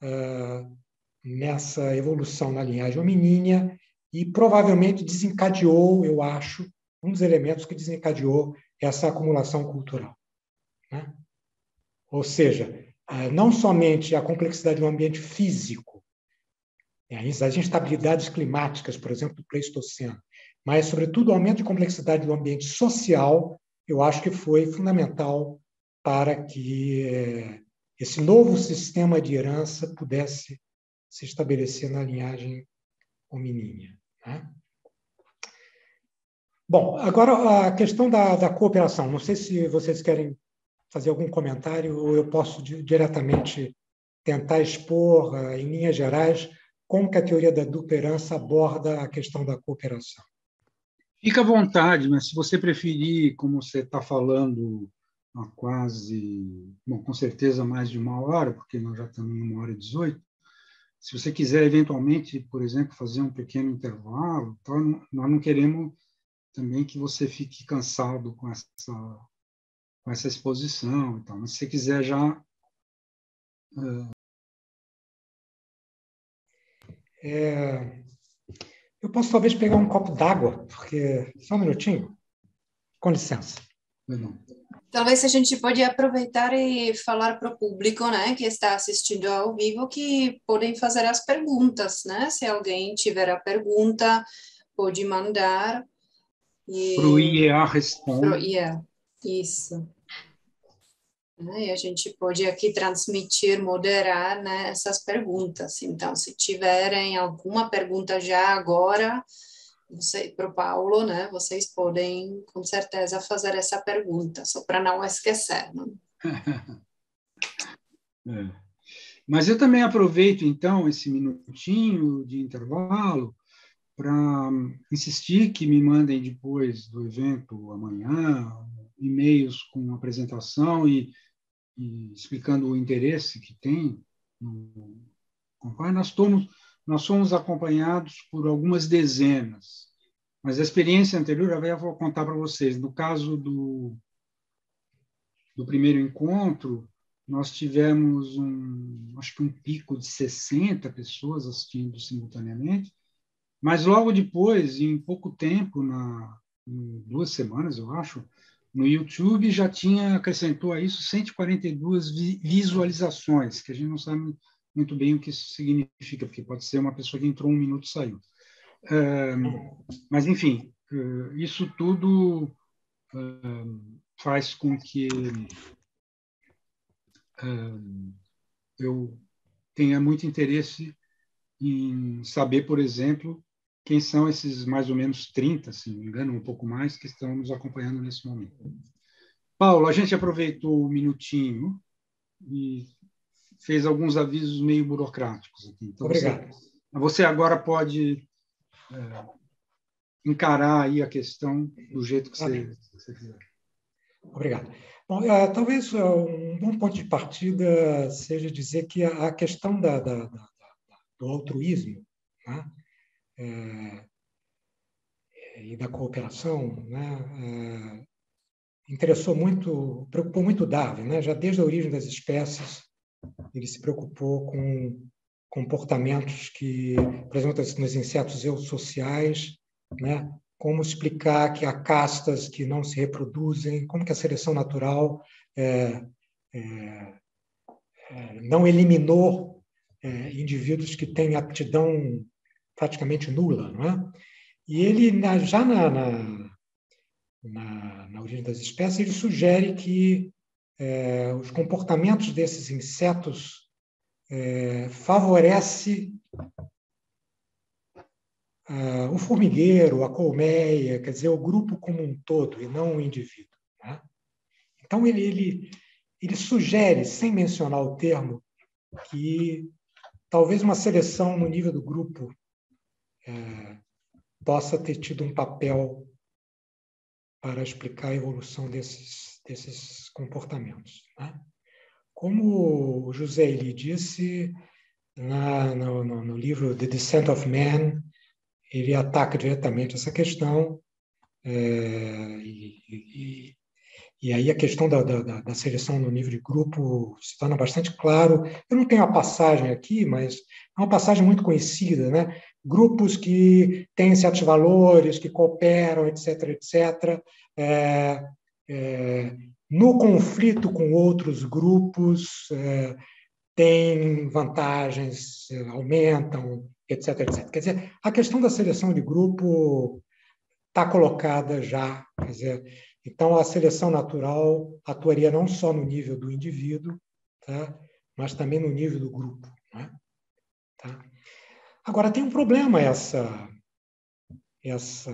nessa evolução na linhagem hominínia e provavelmente desencadeou, eu acho, um dos elementos que desencadeou essa acumulação cultural, né? Ou seja, não somente a complexidade do ambiente físico, as instabilidades climáticas, por exemplo, do Pleistoceno, mas, sobretudo, o aumento de complexidade do ambiente social, eu acho que foi fundamental para que esse novo sistema de herança pudesse se estabelecer na linhagem hominínia, né? Bom, agora a questão da, da cooperação. Não sei se vocês querem fazer algum comentário ou eu posso diretamente tentar expor, em linhas gerais, como que a teoria da dupla herança aborda a questão da cooperação. Fica à vontade, mas se você preferir, como você está falando há quase, bom, com certeza mais de uma hora, porque nós já estamos em uma hora e dezoito, se você quiser, eventualmente, por exemplo, fazer um pequeno intervalo, então, nós não queremos também que você fique cansado com essa, com essa exposição. Então, mas se você quiser já... Uh... É, eu posso talvez pegar um copo d'água, porque... Só um minutinho. Com licença. Não. Talvez a gente pode aproveitar e falar para o público, né, que está assistindo ao vivo, que podem fazer as perguntas, né? Se alguém tiver a pergunta, pode mandar. E... Para o I E A responde. Pro I E A, isso. E a gente pode aqui transmitir, moderar, né, essas perguntas. Então, se tiverem alguma pergunta já agora, para o Paulo, né, vocês podem, com certeza, fazer essa pergunta, só para não esquecer. Né? É. Mas eu também aproveito, então, esse minutinho de intervalo para insistir que me mandem depois do evento, amanhã, e-mails com apresentação e, e explicando o interesse que tem no acompanho. Nós, tomos, nós somos acompanhados por algumas dezenas, mas a experiência anterior, eu vou contar para vocês. No caso do, do primeiro encontro, nós tivemos um, acho que um pico de sessenta pessoas assistindo simultaneamente, mas logo depois, em pouco tempo, na, em duas semanas, eu acho, no YouTube, já tinha, acrescentou a isso cento e quarenta e duas visualizações, que a gente não sabe muito bem o que isso significa, porque pode ser uma pessoa que entrou um minuto e saiu. Mas, enfim, isso tudo faz com que eu tenha muito interesse em saber, por exemplo, quem são esses mais ou menos trinta, se não me engano, um pouco mais, que estão nos acompanhando nesse momento. Paulo, a gente aproveitou um minutinho e fez alguns avisos meio burocráticos aqui. Então, obrigado. Você, você agora pode é, encarar aí a questão do jeito que você, você quiser. Obrigado. Bom, uh, talvez uh, um bom ponto de partida seja dizer que a, a questão da, da, da, do altruísmo, né, é, e da cooperação, né, é, interessou muito, preocupou muito Darwin, né? Já desde a origem das espécies, ele se preocupou com comportamentos que, por exemplo, nos insetos eusociais, né? Como explicar que há castas que não se reproduzem, como que a seleção natural é, é, é, não eliminou é, indivíduos que têm aptidão praticamente nula, não é? E ele, já na, na Na, na origem das espécies, ele sugere que é, os comportamentos desses insetos é, favorece é, o formigueiro, a colmeia, quer dizer, o grupo como um todo, e não o indivíduo. Né? Então, ele, ele, ele sugere, sem mencionar o termo, que talvez uma seleção no nível do grupo é, possa ter tido um papel para explicar a evolução desses, desses comportamentos. Né? Como o José Eli disse, na, no, no, no livro The Descent of Man, ele ataca diretamente essa questão, é, e, e, e aí a questão da, da, da seleção no nível de grupo se torna bastante claro. Eu não tenho a passagem aqui, mas é uma passagem muito conhecida, né? Grupos que têm certos valores, que cooperam, etc, etcétera, é, é, no conflito com outros grupos, é, têm vantagens, aumentam, etc, etcétera. Quer dizer, a questão da seleção de grupo está colocada já, quer dizer, então a seleção natural atuaria não só no nível do indivíduo, tá? Mas também no nível do grupo. Né? Tá? Agora, tem um problema essa, essa,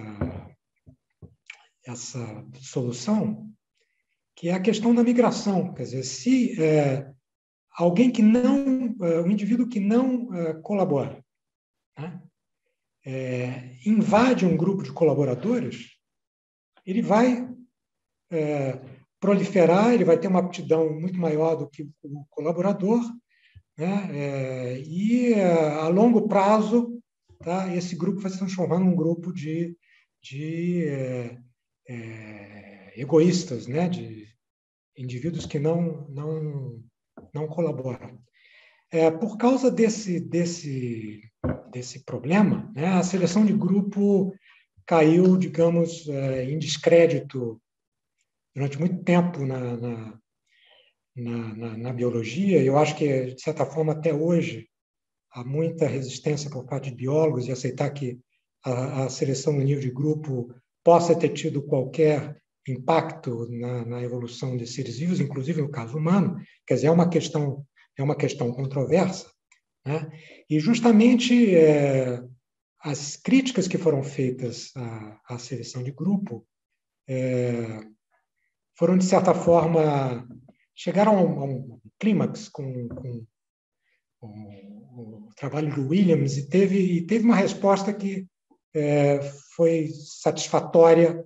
essa solução, que é a questão da migração. Quer dizer, se é, alguém que não, é, um indivíduo que não é, colabora, né, é, invade um grupo de colaboradores, ele vai é, proliferar, ele vai ter uma aptidão muito maior do que o colaborador, né, é, e a longo prazo, tá, esse grupo vai se transformar num grupo de, de é, é, egoístas, né, de indivíduos que não, não, não colaboram. É, por causa desse, desse, desse problema, né, a seleção de grupo caiu, digamos, é, em descrédito durante muito tempo na, na, na, na, na biologia. Eu acho que, de certa forma, até hoje, há muita resistência por parte de biólogos em aceitar que a, a seleção no nível de grupo possa ter tido qualquer impacto na, na evolução de seres vivos, inclusive no caso humano. Quer dizer, é uma questão, é uma questão controversa. Né? E, justamente, é, as críticas que foram feitas à, à seleção de grupo é, foram, de certa forma, chegaram a um, a um clímax com, com o, o trabalho do Williams e teve, e teve uma resposta que é, foi satisfatória.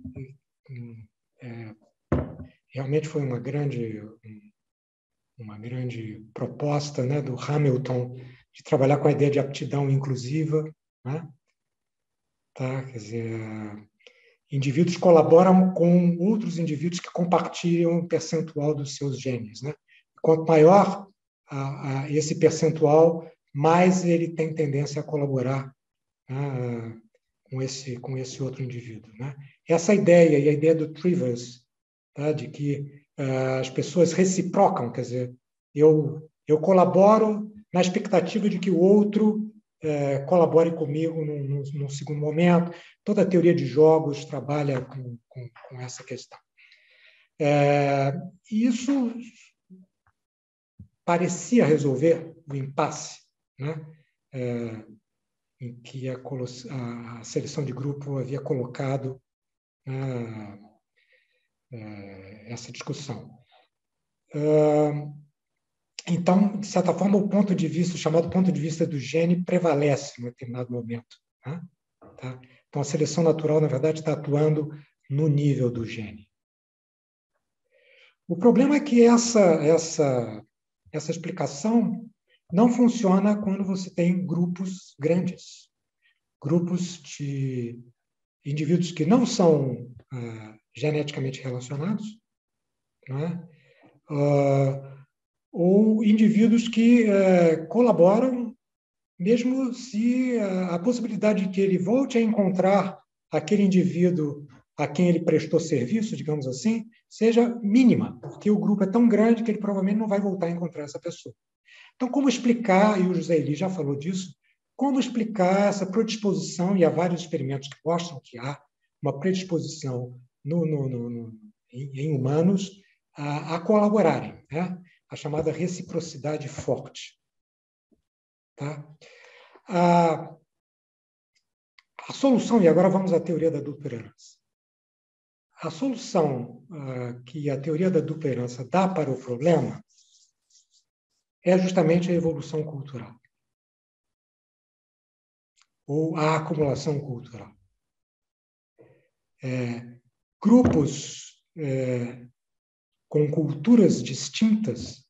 É, realmente foi uma grande, uma grande proposta, né, do Hamilton de trabalhar com a ideia de aptidão inclusiva. Né? Tá? Quer dizer, indivíduos colaboram com outros indivíduos que compartilham um percentual dos seus genes. Né? Quanto maior a, a esse percentual, mais ele tem tendência a colaborar, né, com esse, com esse outro indivíduo. Né? Essa ideia e a ideia do Trivers tá? De que uh, as pessoas reciprocam, quer dizer, eu, eu colaboro na expectativa de que o outro uh, colabore comigo num, num, num segundo momento. Toda a teoria de jogos trabalha com, com, com essa questão. É, isso parecia resolver o impasse, né? É, em que a, a seleção de grupo havia colocado ah, essa discussão. Ah, então, de certa forma, o ponto de vista, o chamado ponto de vista do gene, prevalece em um determinado momento. Né? Tá? Então, a seleção natural, na verdade, está atuando no nível do gene. O problema é que essa, essa, essa explicação não funciona quando você tem grupos grandes, grupos de indivíduos que não são ah, geneticamente relacionados, não é? Ah, ou indivíduos que ah, colaboram, mesmo se a, a possibilidade de que ele volte a encontrar aquele indivíduo a quem ele prestou serviço, digamos assim, seja mínima, porque o grupo é tão grande que ele provavelmente não vai voltar a encontrar essa pessoa. Então, como explicar, e o José Eli já falou disso, como explicar essa predisposição, e há vários experimentos que mostram que há uma predisposição no, no, no, no, em, em humanos a, a colaborarem, né? A chamada reciprocidade forte. Tá? A, a solução, e agora vamos à teoria da dupla herança. A solução uh, que a teoria da dupla herança dá para o problema é justamente a evolução cultural, ou a acumulação cultural. É, grupos é, com culturas distintas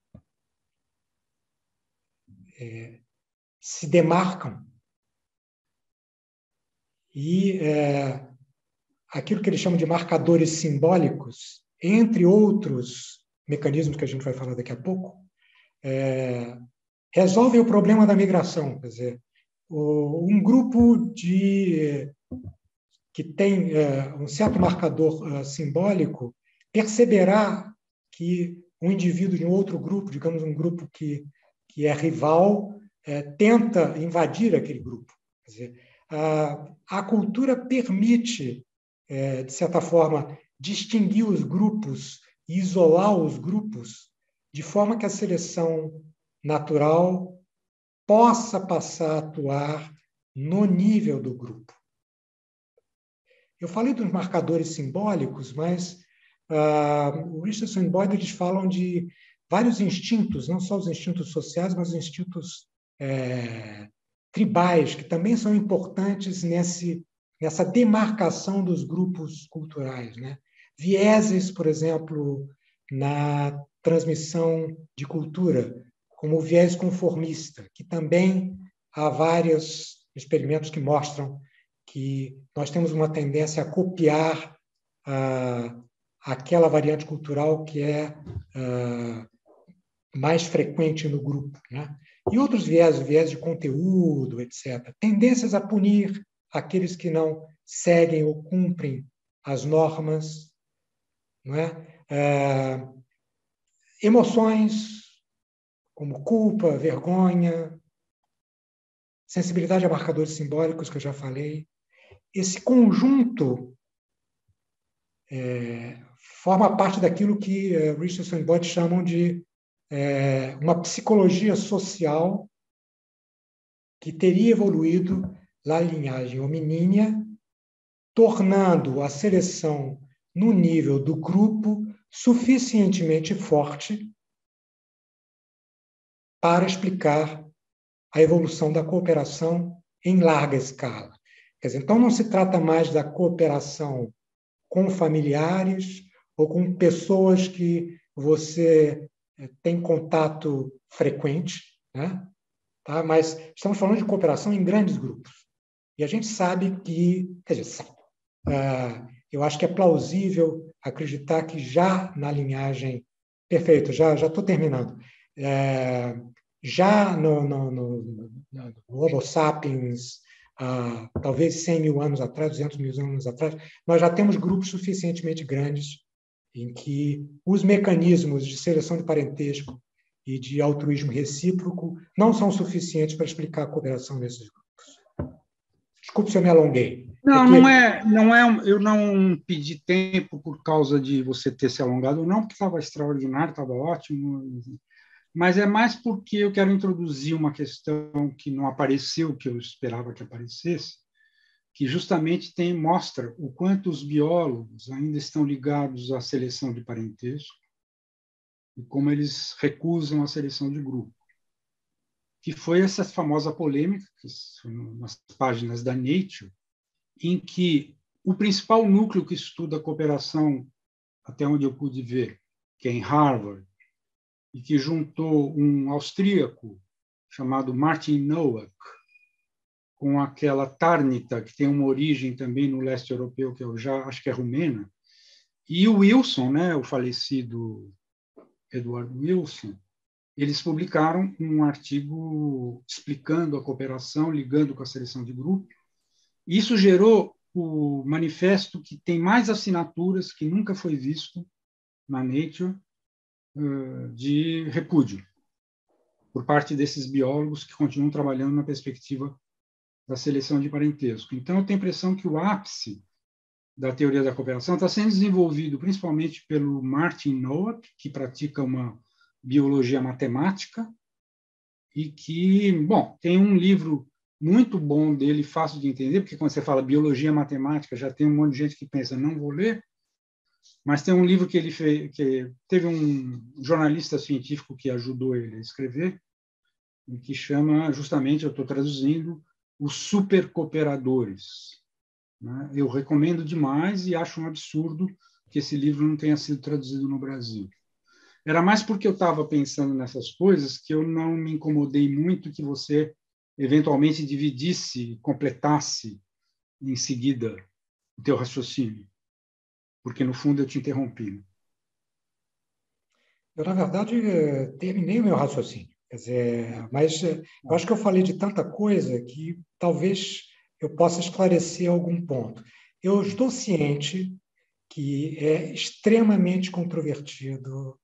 é, se demarcam e é, aquilo que eles chamam de marcadores simbólicos, entre outros mecanismos que a gente vai falar daqui a pouco, é, resolvem o problema da migração. Quer dizer, o, um grupo de, que tem é, um certo marcador é, simbólico perceberá que um indivíduo de um outro grupo, digamos um grupo que, que é rival, é, tenta invadir aquele grupo. Quer dizer, a, a cultura permite, é, de certa forma, distinguir os grupos e isolar os grupos de forma que a seleção natural possa passar a atuar no nível do grupo. Eu falei dos marcadores simbólicos, mas uh, o Richardson e Boyd eles falam de vários instintos, não só os instintos sociais, mas os instintos é, tribais, que também são importantes nesse, nessa demarcação dos grupos culturais, né? Vieses, por exemplo, na transmissão de cultura, como o viés conformista, que também há vários experimentos que mostram que nós temos uma tendência a copiar ah, aquela variante cultural que é ah, mais frequente no grupo, né? E outros viés, viés de conteúdo, etcétera. Tendências a punir aqueles que não seguem ou cumprem as normas, não é? Ah, emoções como culpa, vergonha, sensibilidade a marcadores simbólicos, que eu já falei. Esse conjunto é, forma parte daquilo que é, Richardson e Boyd chamam de é, uma psicologia social que teria evoluído na linhagem hominínia, tornando a seleção no nível do grupo suficientemente forte para explicar a evolução da cooperação em larga escala. Quer dizer, então, não se trata mais da cooperação com familiares ou com pessoas que você tem contato frequente, né? Tá? Mas estamos falando de cooperação em grandes grupos. E a gente sabe que, quer dizer, uh, eu acho que é plausível acreditar que já na linhagem... Perfeito, já já estou terminando. É, já no, no, no, no Homo sapiens, ah, talvez cem mil anos atrás, duzentos mil anos atrás, nós já temos grupos suficientemente grandes em que os mecanismos de seleção de parentesco e de altruísmo recíproco não são suficientes para explicar a cooperação nesses grupos. Desculpe se eu me alonguei. Não, é que... não é, não é. Eu não pedi tempo por causa de você ter se alongado, não, porque estava extraordinário, estava ótimo, mas é mais porque eu quero introduzir uma questão que não apareceu, que eu esperava que aparecesse, que justamente tem, mostra o quanto os biólogos ainda estão ligados à seleção de parentesco e como eles recusam a seleção de grupo, que foi essa famosa polêmica, que nas páginas da Nature, em que o principal núcleo que estuda a cooperação, até onde eu pude ver, que é em Harvard, e que juntou um austríaco chamado Martin Nowak, com aquela Tarnita, que tem uma origem também no leste europeu, que eu já acho que é rumena, e o Wilson, né, o falecido Edward Wilson, eles publicaram um artigo explicando a cooperação, ligando com a seleção de grupo. Isso gerou o manifesto que tem mais assinaturas, que nunca foi visto na Nature, de repúdio, por parte desses biólogos que continuam trabalhando na perspectiva da seleção de parentesco. Então, eu tenho a impressão que o ápice da teoria da cooperação está sendo desenvolvido principalmente pelo Martin Nowak, que pratica uma biologia matemática e que, bom, tem um livro muito bom dele, fácil de entender, porque quando você fala biologia matemática, já tem um monte de gente que pensa, não vou ler, mas tem um livro que ele fez, que teve um jornalista científico que ajudou ele a escrever, que chama, justamente, eu estou traduzindo, Os Supercooperadores. Eu recomendo demais e acho um absurdo que esse livro não tenha sido traduzido no Brasil. Era mais porque eu estava pensando nessas coisas que eu não me incomodei muito que você eventualmente dividisse, completasse em seguida o teu raciocínio, porque no fundo eu te interrompi. Eu, na verdade, terminei o meu raciocínio. Quer dizer, mas eu acho que eu falei de tanta coisa que talvez eu possa esclarecer algum ponto. Eu estou ciente que é extremamente controvertido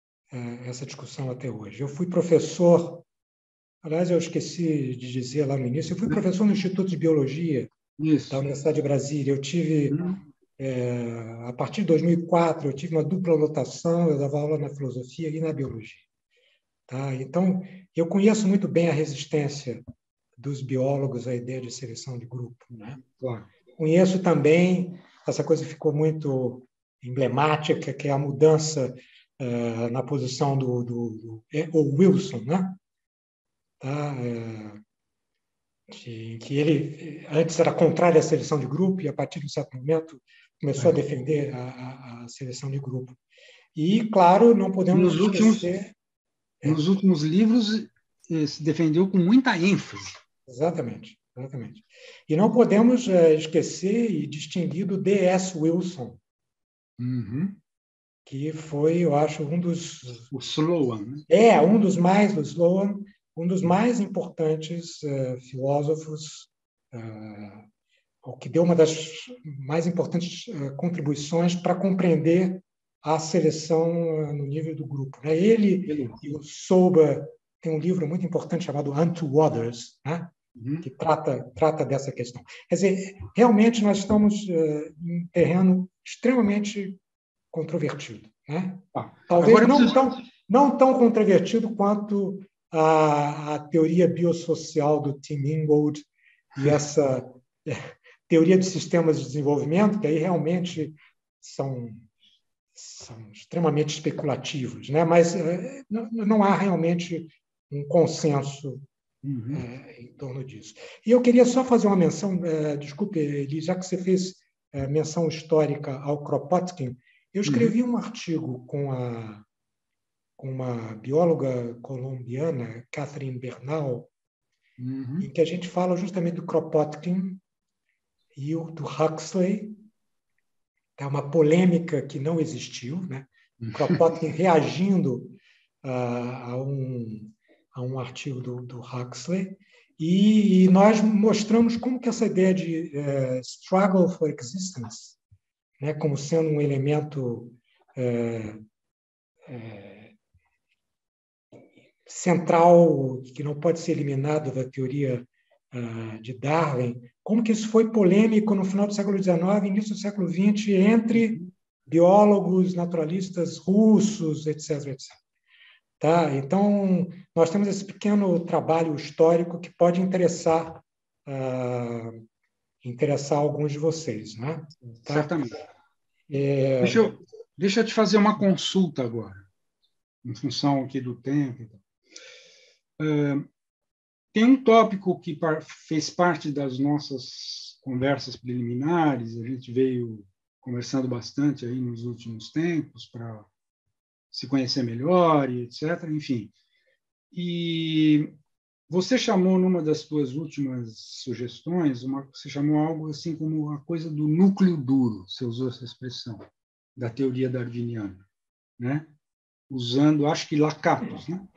é, essa discussão até hoje. Eu fui professor, aliás, eu esqueci de dizer lá no início, eu fui professor no Instituto de Biologia Isso. da Universidade de Brasília. Eu tive, hum. é, a partir de dois mil e quatro, eu tive uma dupla lotação, eu dava aula na filosofia e na biologia. Tá? Então, eu conheço muito bem a resistência dos biólogos à ideia de seleção de grupo. Né? Claro. Conheço também, essa coisa ficou muito emblemática, que é a mudança uh, na posição do, do, do é, o Wilson, né? Tá? É, que, que ele antes era contrário à seleção de grupo e, a partir de um certo momento, começou é. a defender a, a, a seleção de grupo. E, claro, não podemos nos esquecer... Últimos, é. Nos últimos livros, se defendeu com muita ênfase. Exatamente, exatamente. E não podemos é, esquecer e distinguir do D S Wilson, uhum. que foi, eu acho, um dos... O Sloan, né? É, um dos mais, o Sloan, um dos mais importantes uh, filósofos, uh, o que deu uma das mais importantes uh, contribuições para compreender a seleção uh, no nível do grupo. Né? Ele Ele e o Sober tem um livro muito importante chamado Unto Others, né? Uhum. que trata, trata dessa questão. Quer dizer, realmente nós estamos uh, em um terreno extremamente controvertido. Né? Ah, Talvez não, preciso... tão, não tão controvertido quanto a, a teoria biosocial do Tim Ingold e essa é, teoria de sistemas de desenvolvimento, que aí realmente são, são extremamente especulativos, né? Mas é, não, não há realmente um consenso uhum. é, em torno disso. E eu queria só fazer uma menção, é, desculpe, Eli, já que você fez é, menção histórica ao Kropotkin, eu escrevi uhum. um artigo com, a, com uma bióloga colombiana, Catherine Bernal, uhum. em que a gente fala justamente do Kropotkin e o, do Huxley. É uma polêmica que não existiu, né? O Kropotkin reagindo uh, a, um, a um artigo do, do Huxley. E, e nós mostramos como que essa ideia de uh, struggle for existence, né, como sendo um elemento é, é, central, que não pode ser eliminado da teoria uh, de Darwin, como que isso foi polêmico no final do século dezenove, início do século vinte, entre biólogos, naturalistas russos, etc, etcétera. Tá? Então, nós temos esse pequeno trabalho histórico que pode interessar, uh, interessar alguns de vocês. Né? Tá? Certamente. É... Deixa eu, deixa eu te fazer uma consulta agora, em função aqui do tempo. Uh, tem um tópico que par, fez parte das nossas conversas preliminares, a gente veio conversando bastante aí nos últimos tempos para se conhecer melhor, e etcétera. Enfim. E você chamou, numa das suas últimas sugestões, uma, você chamou algo assim como a coisa do núcleo duro, você usou essa expressão, da teoria darwiniana, né? Usando, acho que Lakatos, né?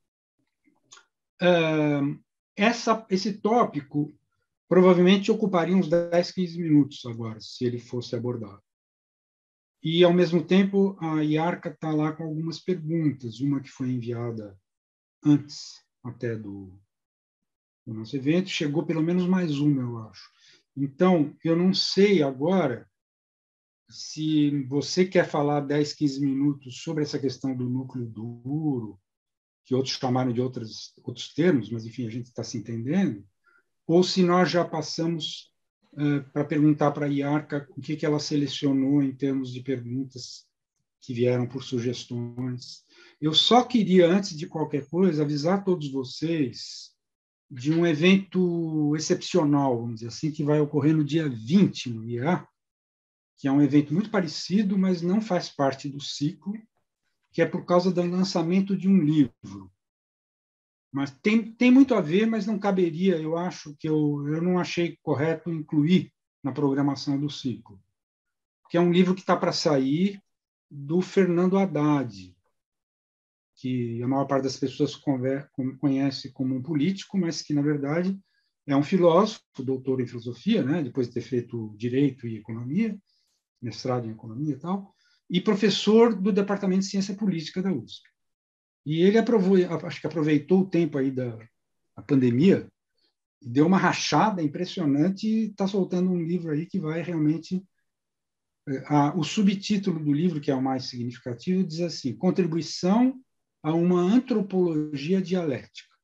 Uh, essa, esse tópico provavelmente ocuparia uns dez, quinze minutos agora, se ele fosse abordado. E, ao mesmo tempo, a Iarca está lá com algumas perguntas, uma que foi enviada antes até do, do nosso evento, chegou pelo menos mais uma, eu acho. Então, eu não sei agora se você quer falar dez, quinze minutos sobre essa questão do núcleo duro, que outros chamaram de outros, outros termos, mas, enfim, a gente está se entendendo, ou se nós já passamos uh, para perguntar para a Iarca o que, que ela selecionou em termos de perguntas que vieram por sugestões. Eu só queria, antes de qualquer coisa, avisar todos vocês de um evento excepcional, vamos dizer assim, que vai ocorrer no dia vinte no I A, que é um evento muito parecido, mas não faz parte do ciclo, que é por causa do lançamento de um livro. Mas tem, tem muito a ver, mas não caberia, eu acho que eu, eu não achei correto incluir na programação do ciclo, que é um livro que está para sair do Fernando Haddad, que a maior parte das pessoas conhece como um político, mas que, na verdade, é um filósofo, doutor em filosofia, né? Depois de ter feito direito e economia, mestrado em economia e tal, e professor do Departamento de Ciência Política da U S P. E ele aprovou, acho que aproveitou o tempo aí da, da pandemia, deu uma rachada impressionante e está soltando um livro aí que vai realmente... A, o subtítulo do livro, que é o mais significativo, diz assim: Contribuição a uma antropologia dialética.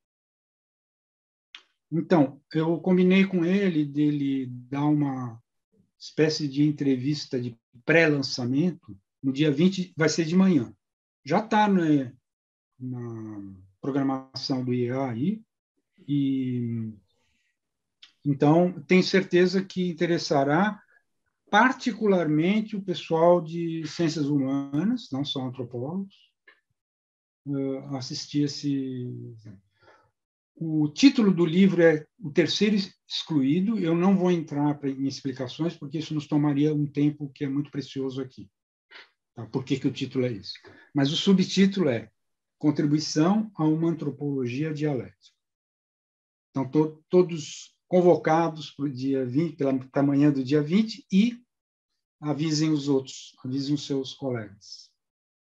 Então, eu combinei com ele dele dar uma espécie de entrevista de pré-lançamento no dia vinte, vai ser de manhã. Já está, né, na programação do I A aí, e então tenho certeza que interessará particularmente o pessoal de ciências humanas, não só antropólogos, uh, assistir esse... O título do livro é O Terceiro Excluído. Eu não vou entrar em explicações, porque isso nos tomaria um tempo que é muito precioso aqui. Tá? Por que, que o título é esse? Mas o subtítulo é Contribuição a uma Antropologia Dialética. Então, to, todos convocados para o dia vinte, pela, para amanhã do dia vinte, e avisem os outros, avisem os seus colegas.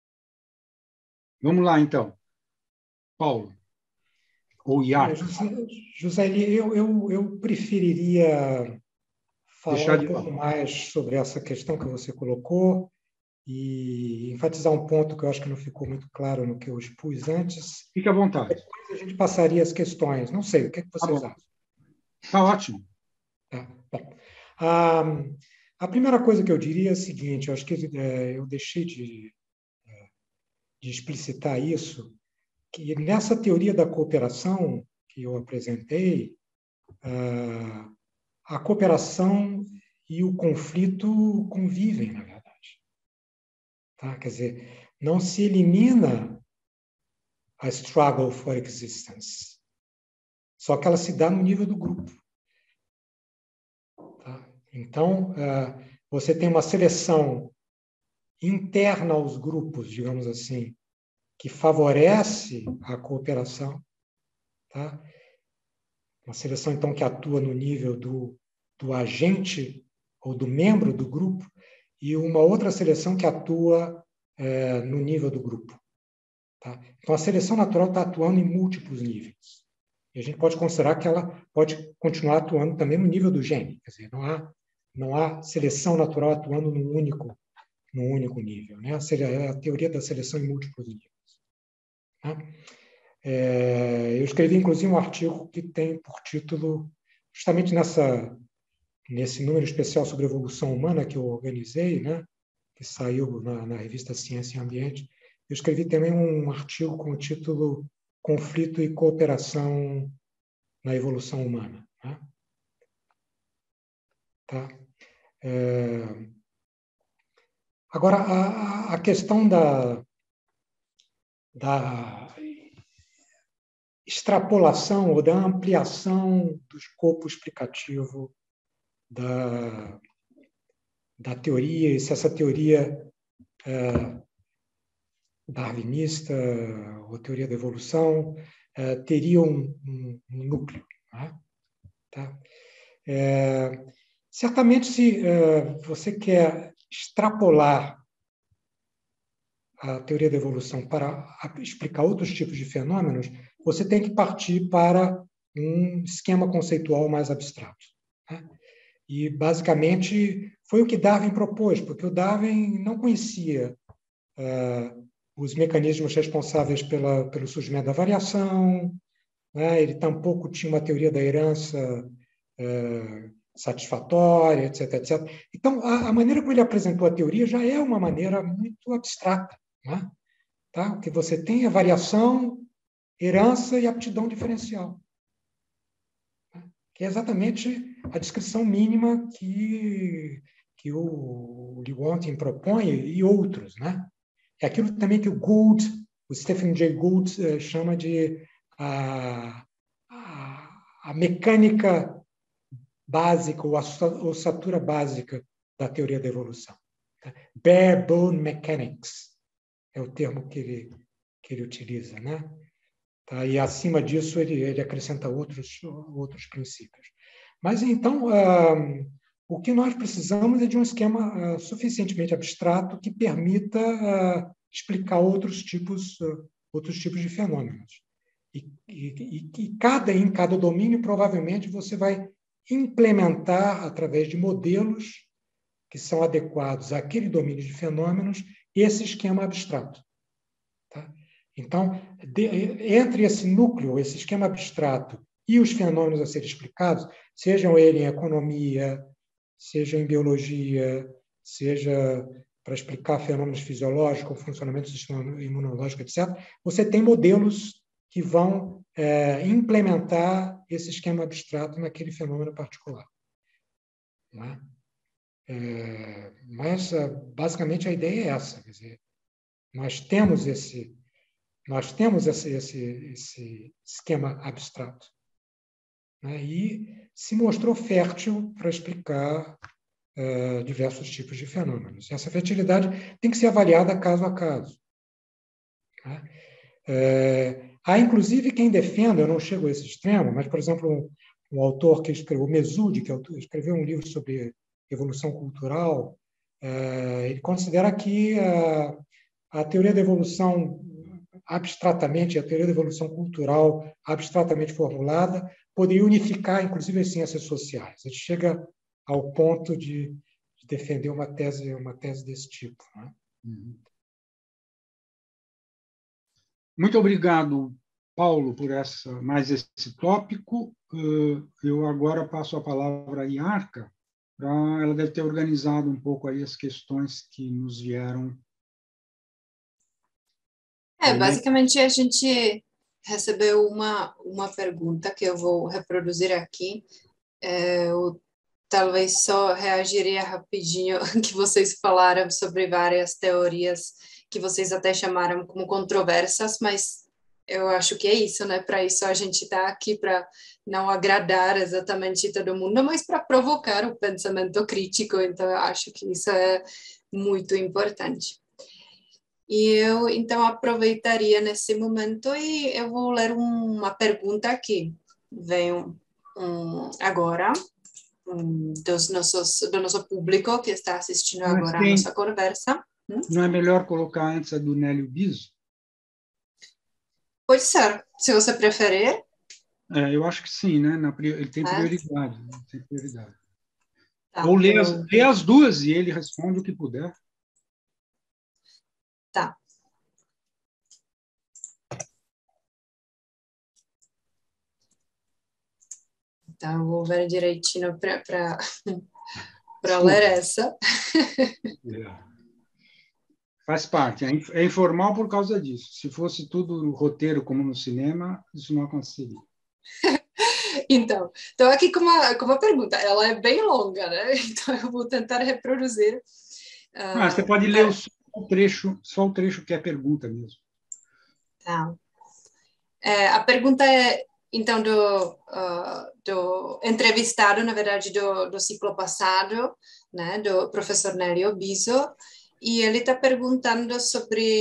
Vamos lá, então. Paulo. Ou Iarca. José, José, eu, eu, eu preferiria falar Deixar um de pouco falar. mais sobre essa questão que você colocou e enfatizar um ponto que eu acho que não ficou muito claro no que eu expus antes. Fique à vontade. Depois a gente passaria as questões. Não sei, o que, é que vocês tá acham? Está ótimo. Tá, bom. Ah, a primeira coisa que eu diria é a seguinte, eu acho que é, eu deixei de, de explicitar isso, que nessa teoria da cooperação que eu apresentei, ah, a cooperação e o conflito convivem, na verdade. Tá? Quer dizer, não se elimina a struggle for existence, só que ela se dá no nível do grupo. Tá? Então, você tem uma seleção interna aos grupos, digamos assim, que favorece a cooperação. Tá? Uma seleção, então, que atua no nível do, do agente ou do membro do grupo, e uma outra seleção que atua é, no nível do grupo. Tá? Então, a seleção natural está atuando em múltiplos níveis. E a gente pode considerar que ela pode continuar atuando também no nível do gene. Quer dizer, não há, não há seleção natural atuando num único, num único nível. Né? A, a teoria da seleção em múltiplos níveis. Tá? É, eu escrevi, inclusive, um artigo que tem por título, justamente nessa, nesse número especial sobre evolução humana que eu organizei, né? Que saiu na, na revista Ciência e Ambiente. Eu escrevi também um artigo com o título Conflito e Cooperação na Evolução Humana. Né? Tá? É... Agora, a, a questão da, da extrapolação ou da ampliação do escopo explicativo da, da teoria, e se essa teoria é, darwinista ou teoria da evolução é, teria um, um, um núcleo. Né? Tá? É, certamente, se é, você quer extrapolar a teoria da evolução para explicar outros tipos de fenômenos, você tem que partir para um esquema conceitual mais abstrato. Né? E, basicamente, foi o que Darwin propôs, porque o Darwin não conhecia uh, os mecanismos responsáveis pela, pelo surgimento da variação, né? Ele tampouco tinha uma teoria da herança uh, satisfatória, etc, etcétera. Então, a, a maneira como ele apresentou a teoria já é uma maneira muito abstrata. Né? Tá? O que você tem é variação, herança e aptidão diferencial. Que é exatamente a descrição mínima que, que o Lewontin propõe e outros. Né? É aquilo também que o Gould, o Stephen Jay Gould, chama de a, a, a mecânica básica, ou a ossatura básica da teoria da evolução. Tá? Bare bone mechanics é o termo que ele, que ele utiliza. Né? Tá? E, acima disso, ele, ele acrescenta outros, outros princípios. Mas, então, uh, o que nós precisamos é de um esquema uh, suficientemente abstrato que permita uh, explicar outros tipos, uh, outros tipos de fenômenos. E, e, e cada, em cada domínio, provavelmente, você vai implementar, através de modelos que são adequados àquele domínio de fenômenos, esse esquema abstrato. Tá? Então, de, entre esse núcleo, esse esquema abstrato e os fenômenos a serem explicados, sejam eles em economia, seja em biologia, seja para explicar fenômenos fisiológicos, funcionamento do sistema imunológico, etcétera, você tem modelos que vão é, implementar esse esquema abstrato naquele fenômeno particular. Né? É, mas, basicamente, a ideia é essa. Quer dizer, nós temos esse, nós temos esse, esse, esse esquema abstrato. Né? E se mostrou fértil para explicar uh, diversos tipos de fenômenos. Essa fertilidade tem que ser avaliada caso a caso. Né? É, há, inclusive, quem defenda, eu não chego a esse extremo, mas, por exemplo, um, um autor que escreveu, Mesud, que escreveu um livro sobre evolução cultural, é, ele considera que a, a teoria da evolução abstratamente, a teoria da evolução cultural abstratamente formulada, poderia unificar, inclusive, as ciências sociais. Ele chega ao ponto de, de defender uma tese, uma tese desse tipo. Né? Uhum. Muito obrigado, Paulo, por essa, mais esse tópico. Eu agora passo a palavra à Yarka, para ela deve ter organizado um pouco aí as questões que nos vieram. É, basicamente a gente recebeu uma, uma pergunta que eu vou reproduzir aqui. É, eu talvez só reagiria rapidinho que vocês falaram sobre várias teorias que vocês até chamaram como controversas, mas eu acho que é isso, né? Para isso a gente está aqui, para não agradar exatamente todo mundo, mas para provocar o pensamento crítico. Então, eu acho que isso é muito importante. E eu, então, aproveitaria nesse momento e eu vou ler uma pergunta que veio um, agora, um, dos nossos, do nosso público que está assistindo Mas agora tem, a nossa conversa. Hum? Não é melhor colocar antes a do Nélio Biso? Pode ser, se você preferir. É, eu acho que sim, né? Na, ele tem É? prioridade. Né? Tem prioridade. Tá, Ou lê as, eu... lê as duas e ele responde o que puder. Tá. Então, eu vou ver direitinho para ler essa. É. Faz parte. É informal por causa disso. Se fosse tudo no roteiro como no cinema, isso não aconteceria. Então, estou aqui com uma, com uma pergunta. Ela é bem longa, né? Então, eu vou tentar reproduzir. Uh, ah, você pode para... ler o, só o trecho, só o trecho que é pergunta mesmo. Tá. É, a pergunta é, então, do, uh, do entrevistado, na verdade, do, do ciclo passado, né, do professor Nélio Biso, e ele está perguntando sobre,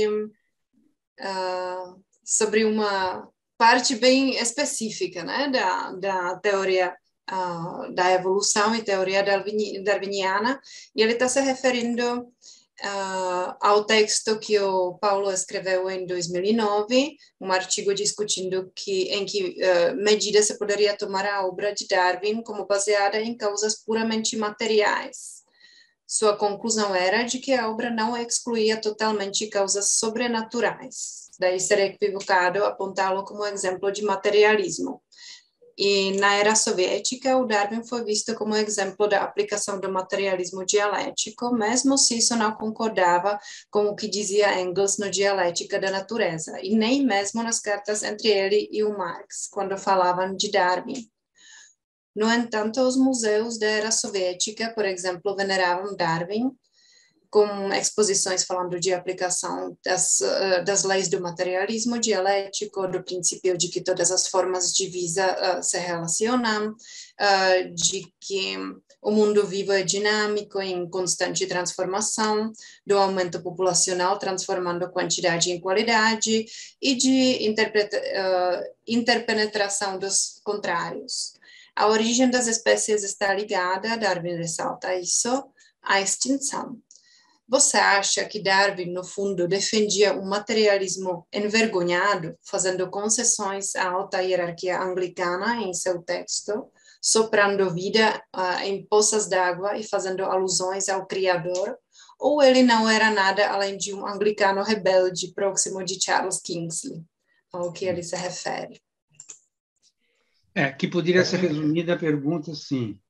uh, sobre uma parte bem específica, né, da, da teoria uh, da evolução e teoria darwiniana, e ele está se referindo Uh, ao texto que o Paulo escreveu em dois mil e nove, um artigo discutindo que, em que uh, medida se poderia tomar a obra de Darwin como baseada em causas puramente materiais. Sua conclusão era de que a obra não excluía totalmente causas sobrenaturais. Daí seria equivocado apontá-lo como exemplo de materialismo. E na era soviética, o Darwin foi visto como exemplo da aplicação do materialismo dialético, mesmo se isso não concordava com o que dizia Engels no Dialética da Natureza, e nem mesmo nas cartas entre ele e o Marx, quando falavam de Darwin. No entanto, os museus da era soviética, por exemplo, veneravam Darwin, com exposições falando de aplicação das, uh, das leis do materialismo dialético, do princípio de que todas as formas de vida uh, se relacionam, uh, de que o mundo vivo é dinâmico, em constante transformação, do aumento populacional transformando quantidade em qualidade e de uh, interpenetração dos contrários. A origem das espécies está ligada, Darwin ressalta isso, à extinção. Você acha que Darwin, no fundo, defendia um materialismo envergonhado, fazendo concessões à alta hierarquia anglicana em seu texto, soprando vida uh, em poças d'água e fazendo alusões ao Criador? Ou ele não era nada além de um anglicano rebelde próximo de Charles Kingsley, ao que ele se refere? É, que poderia ser resumida a pergunta assim: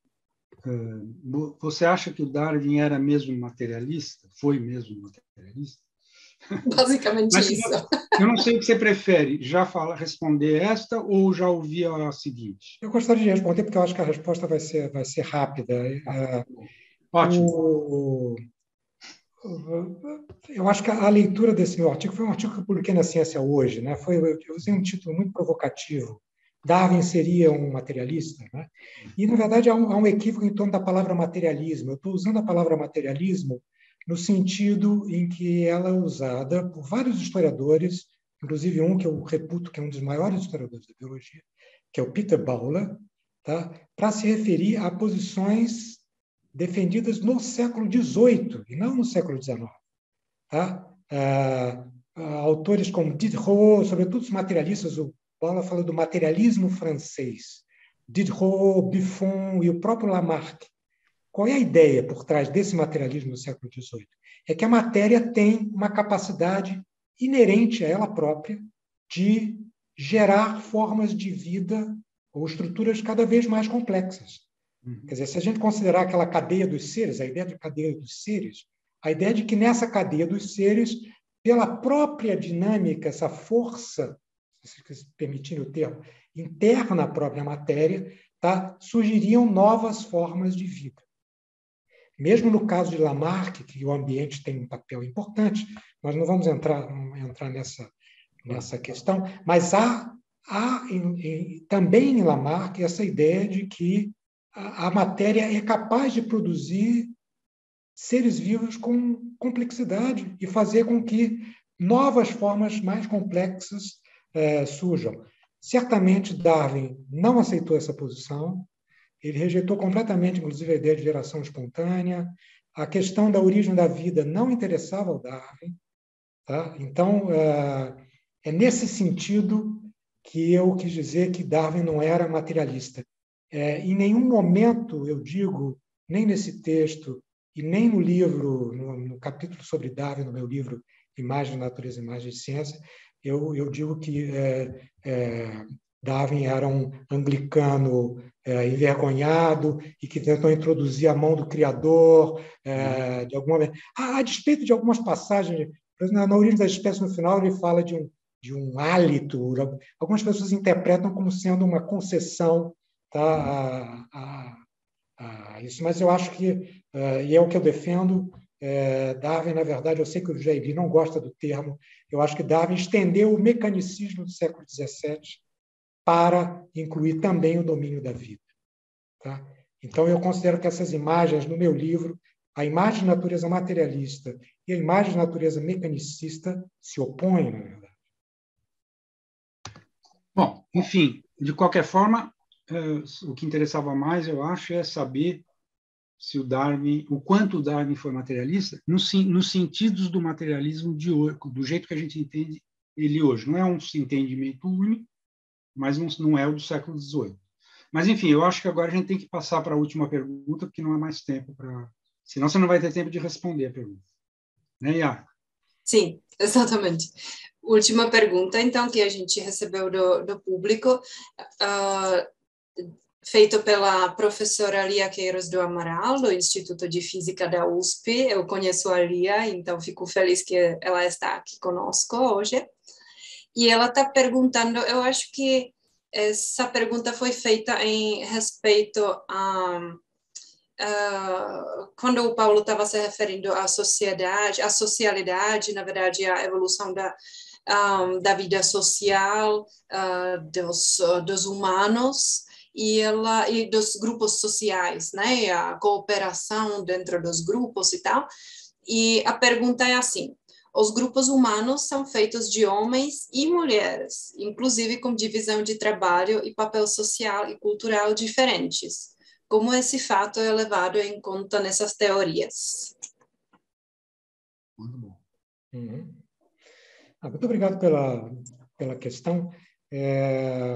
você acha que o Darwin era mesmo materialista? Foi mesmo materialista? Basicamente Mas, isso. Eu não sei o que você prefere, já fala, responder esta ou já ouvir a seguinte? Eu gostaria de responder, porque eu acho que a resposta vai ser, vai ser rápida. Ah, ótimo. O, eu acho que a leitura desse meu artigo foi um artigo que eu publiquei na Ciência Hoje, né? Foi, eu usei um título muito provocativo. Darwin seria um materialista, né? E, na verdade, há um, há um equívoco em torno da palavra materialismo. Eu estou usando a palavra materialismo no sentido em que ela é usada por vários historiadores, inclusive um que eu reputo que é um dos maiores historiadores da biologia, que é o Peter Bauer, tá? Para se referir a posições defendidas no século dezoito e não no século dezenove. Tá? Ah, autores como Diderot, sobretudo os materialistas, o Bauer fala do materialismo francês, Diderot, Buffon e o próprio Lamarck. Qual é a ideia por trás desse materialismo do século dezoito? É que a matéria tem uma capacidade inerente a ela própria de gerar formas de vida ou estruturas cada vez mais complexas. Quer dizer, se a gente considerar aquela cadeia dos seres, a ideia de cadeia dos seres, a ideia de que nessa cadeia dos seres, pela própria dinâmica, essa força, se permitirem o termo, interna à própria matéria, tá, surgiriam novas formas de vida. Mesmo no caso de Lamarck, que o ambiente tem um papel importante, nós não vamos entrar, entrar nessa, nessa questão, mas há, há em, em, também em Lamarck essa ideia de que a, a matéria é capaz de produzir seres vivos com complexidade e fazer com que novas formas mais complexas eh, surjam. Certamente Darwin não aceitou essa posição. Ele rejeitou completamente, inclusive, a ideia de geração espontânea, a questão da origem da vida não interessava ao Darwin. Tá? Então, é nesse sentido que eu quis dizer que Darwin não era materialista. É, em nenhum momento eu digo, nem nesse texto e nem no livro, no, no capítulo sobre Darwin, no meu livro Imagem, Natureza, Imagem e Ciência, eu, eu digo que é, é, Darwin era um anglicano é, envergonhado e que tentou introduzir a mão do Criador é, de alguma maneira. A, a despeito de algumas passagens, na, na origem das espécies, no final, ele fala de um, de um hálito. Algumas pessoas interpretam como sendo uma concessão, tá, a, a, a isso, mas eu acho que, uh, e é o que eu defendo, é, Darwin, na verdade, eu sei que o Jair não gosta do termo, eu acho que Darwin estendeu o mecanicismo do século dezessete para incluir também o domínio da vida. Tá? Então, eu considero que essas imagens, no meu livro, a imagem de natureza materialista e a imagem de natureza mecanicista se opõem, na verdade. Bom, enfim, de qualquer forma, o que interessava mais, eu acho, é saber se o Darwin, o quanto o Darwin foi materialista, nos, nos sentidos do materialismo de hoje, do jeito que a gente entende ele hoje. Não é um entendimento único, mas não, não é o do século dezoito. Mas, enfim, eu acho que agora a gente tem que passar para a última pergunta, porque não há mais tempo para... Senão você não vai ter tempo de responder a pergunta. Né, Iá? Sim, exatamente. Última pergunta, então, que a gente recebeu do, do público, uh, feito pela professora Lia Queiroz do Amaral, do Instituto de Física da U S P. Eu conheço a Lia, então fico feliz que ela está aqui conosco hoje. E ela está perguntando, eu acho que essa pergunta foi feita em respeito a... Uh, quando o Paulo estava se referindo à sociedade, à socialidade, na verdade, à evolução da, um, da vida social uh, dos, uh, dos humanos e, ela, e dos grupos sociais, né? A cooperação dentro dos grupos e tal. E a pergunta é assim: os grupos humanos são feitos de homens e mulheres, inclusive com divisão de trabalho e papel social e cultural diferentes. Como esse fato é levado em conta nessas teorias? Muito bom. Uhum. Ah, muito obrigado pela, pela questão. É...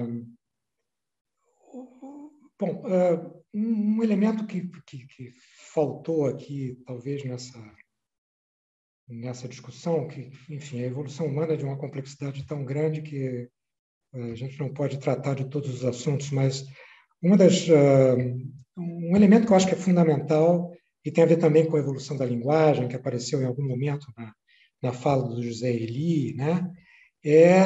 Bom, uh, um elemento que, que, que faltou aqui, talvez, nessa, nessa discussão, que, enfim, a evolução humana é de uma complexidade tão grande que uh, a gente não pode tratar de todos os assuntos, mas uma das... Uh, Um elemento que eu acho que é fundamental e tem a ver também com a evolução da linguagem, que apareceu em algum momento na, na fala do José Eli, né? É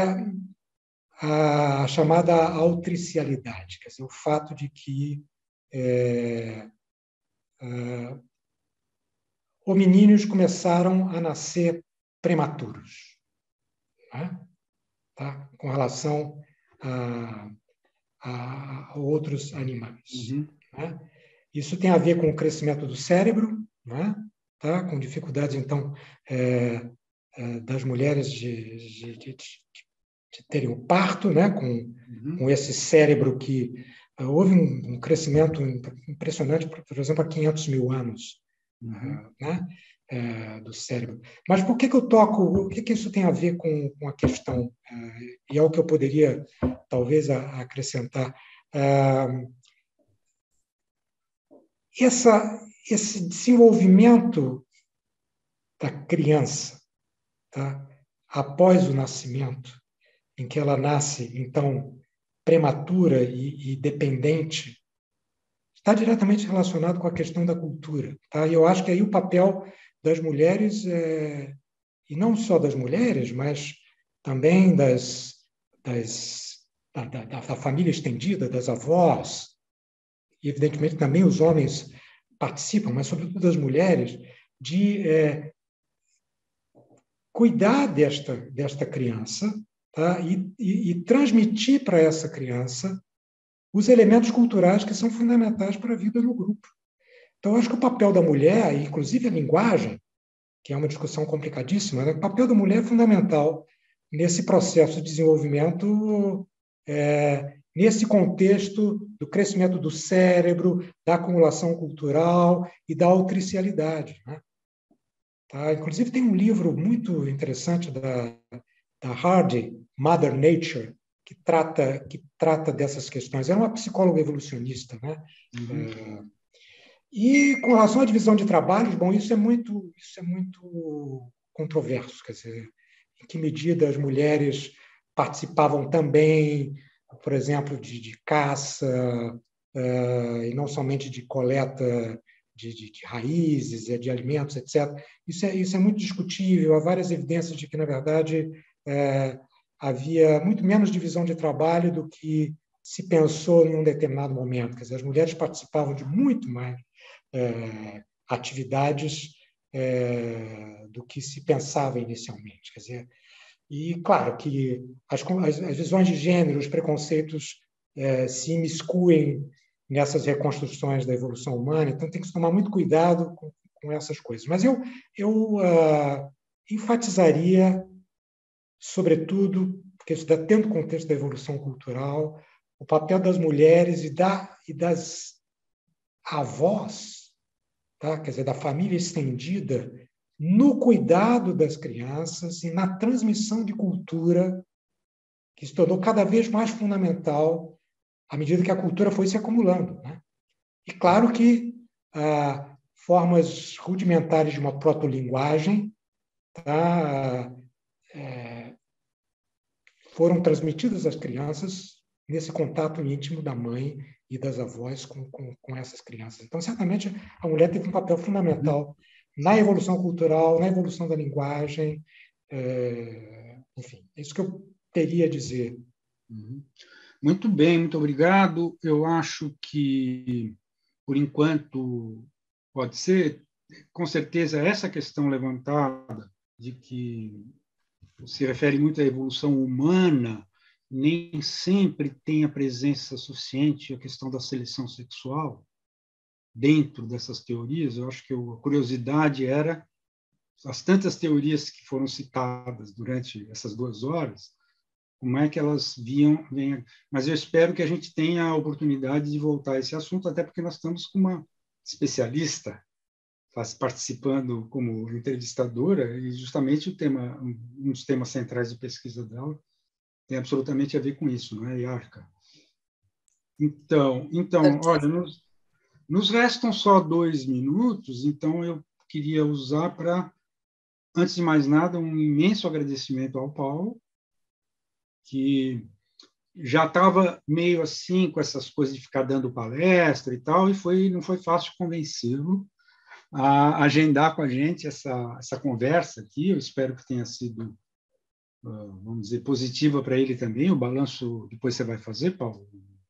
a chamada autricialidade, quer dizer, o fato de que é, é, hominíneos começaram a nascer prematuros, né? Tá? Com relação a, a, a outros animais. Uhum. Né? Isso tem a ver com o crescimento do cérebro, né? Tá? Com dificuldades, então, é, é, das mulheres de, de, de, de terem o parto, né? com, uhum. com esse cérebro que... Uh, houve um, um crescimento impressionante, por, por exemplo, há quinhentos mil anos, uhum. uh, né? é, do cérebro. Mas por que, que eu toco? O que, que isso tem a ver com, com a questão? Uh, e é o que eu poderia, talvez, a, a acrescentar. Uh, Essa, esse desenvolvimento da criança, tá? Após o nascimento, em que ela nasce, então, prematura e, e dependente, está diretamente relacionado com a questão da cultura. Tá? E eu acho que aí o papel das mulheres, é, e não só das mulheres, mas também das, das, da, da, da família estendida, das avós, e, evidentemente, também os homens participam, mas, sobretudo, as mulheres, de é, cuidar desta, desta criança, tá? e, e, e transmitir para essa criança os elementos culturais que são fundamentais para a vida no grupo. Então, eu acho que o papel da mulher, inclusive a linguagem, que é uma discussão complicadíssima, né? O papel da mulher é fundamental nesse processo de desenvolvimento é, nesse contexto do crescimento do cérebro, da acumulação cultural e da autricialidade, né? Tá? Inclusive, tem um livro muito interessante da, da Hardy, Mother Nature, que trata, que trata dessas questões. Ela é uma psicóloga evolucionista, né? Uhum. É, e com relação à divisão de trabalhos, bom, isso é muito, isso é muito controverso, quer dizer, em que medida as mulheres participavam também, por exemplo, de, de caça, uh, e não somente de coleta de, de, de raízes, de alimentos, etcétera. Isso é, isso é muito discutível, há várias evidências de que, na verdade, é, havia muito menos divisão de trabalho do que se pensou em um determinado momento. Quer dizer, as mulheres participavam de muito mais é, atividades é, do que se pensava inicialmente. Quer dizer, e, claro, que as, as, as visões de gênero, os preconceitos é, se imiscuem nessas reconstruções da evolução humana, então tem que se tomar muito cuidado com, com essas coisas. Mas eu, eu uh, enfatizaria, sobretudo, porque isso dá dentro do contexto da evolução cultural, o papel das mulheres e, da, e das avós, tá? Quer dizer, da família estendida, no cuidado das crianças e na transmissão de cultura, que se tornou cada vez mais fundamental à medida que a cultura foi se acumulando, né? E claro que ah, formas rudimentares de uma protolinguagem, tá, é, foram transmitidas às crianças nesse contato íntimo da mãe e das avós com, com, com essas crianças. Então, certamente, a mulher teve um papel fundamental na evolução cultural, na evolução da linguagem, é, enfim, é isso que eu teria a dizer. Uhum. Muito bem, muito obrigado. Eu acho que, por enquanto, pode ser, com certeza, essa questão levantada de que se refere muito à evolução humana, nem sempre tem a presença suficiente a questão da seleção sexual dentro dessas teorias. Eu acho que a curiosidade era as tantas teorias que foram citadas durante essas duas horas, como é que elas viam, vem, mas eu espero que a gente tenha a oportunidade de voltar a esse assunto, até porque nós estamos com uma especialista participando como entrevistadora, e justamente o tema, um dos temas centrais de pesquisa dela tem absolutamente a ver com isso, não é, Yarka? Então, então olha, nos, nos restam só dois minutos, então eu queria usar para, antes de mais nada, um imenso agradecimento ao Paulo, que já estava meio assim com essas coisas de ficar dando palestra e tal, e foi, não foi fácil convencê-lo a agendar com a gente essa, essa conversa aqui. Eu espero que tenha sido, vamos dizer, positiva para ele também. O balanço depois você vai fazer, Paulo,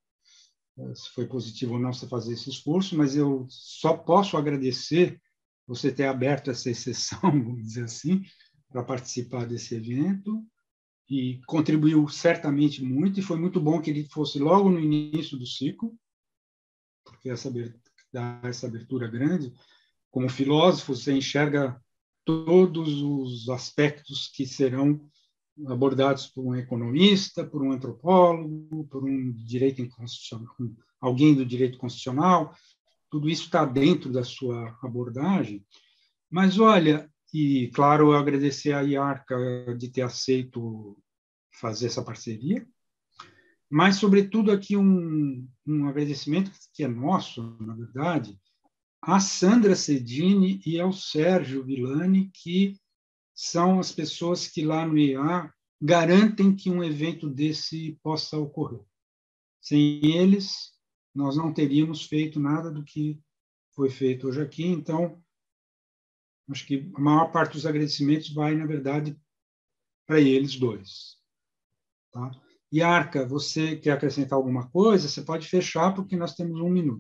se foi positivo ou não você fazer esse esforço, mas eu só posso agradecer você ter aberto essa exceção, vamos dizer assim, para participar desse evento, e contribuiu certamente muito, e foi muito bom que ele fosse logo no início do ciclo, porque essa dá essa abertura grande. Como filósofo, você enxerga todos os aspectos que serão abordados por um economista, por um antropólogo, por um direito constitucional, alguém do direito constitucional. Tudo isso está dentro da sua abordagem. Mas, olha, e, claro, eu agradecer a Yarka de ter aceito fazer essa parceria, mas, sobretudo, aqui um, um agradecimento que é nosso, na verdade, a Sandra Cedini e ao Sérgio Villani, que são as pessoas que lá no I A garantem que um evento desse possa ocorrer. Sem eles, nós não teríamos feito nada do que foi feito hoje aqui. Então, acho que a maior parte dos agradecimentos vai, na verdade, para eles dois. Tá? E, Arca, você quer acrescentar alguma coisa? Você pode fechar, porque nós temos um minuto.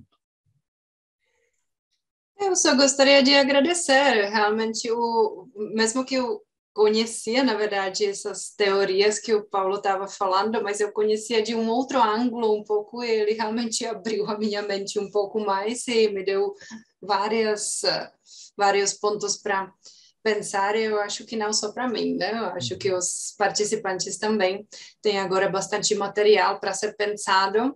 Eu só gostaria de agradecer, realmente, o, mesmo que eu conhecia, na verdade, essas teorias que o Paulo estava falando, mas eu conhecia de um outro ângulo um pouco, e ele realmente abriu a minha mente um pouco mais e me deu várias, vários pontos para pensar, eu acho que não só para mim, né? Eu acho que os participantes também têm agora bastante material para ser pensado.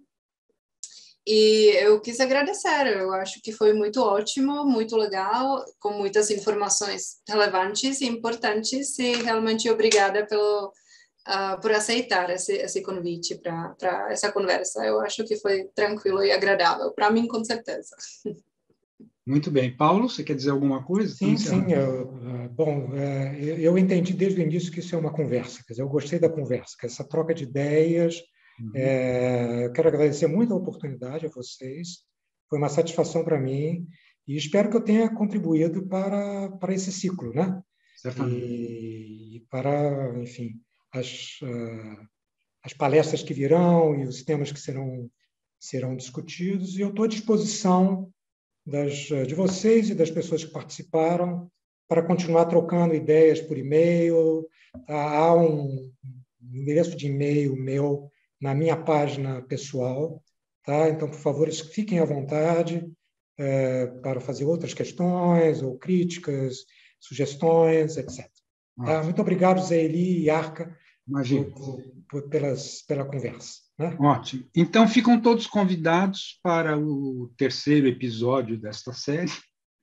E eu quis agradecer, eu acho que foi muito ótimo, muito legal, com muitas informações relevantes e importantes, e realmente obrigada pelo, uh, por aceitar esse, esse convite para essa conversa. Eu acho que foi tranquilo e agradável, para mim, com certeza. Muito bem. Paulo, você quer dizer alguma coisa? Sim, sim. Eu, bom, eu entendi desde o início que isso é uma conversa, quer dizer, eu gostei da conversa, que essa troca de ideias. Uhum. É, eu quero agradecer muito a oportunidade a vocês, foi uma satisfação para mim e espero que eu tenha contribuído para, para esse ciclo, né? Certamente. E, e para, enfim, as, uh, as palestras que virão e os temas que serão, serão discutidos, e eu estou à disposição das, de vocês e das pessoas que participaram para continuar trocando ideias por e-mail. Há um endereço de e-mail meu na minha página pessoal, tá? Então, por favor, fiquem à vontade é, para fazer outras questões ou críticas, sugestões, etcétera. Tá? Muito obrigado, Zé Eli e Arca, por, por, por, pelas, pela conversa. Né? Ótimo. Então, ficam todos convidados para o terceiro episódio desta série,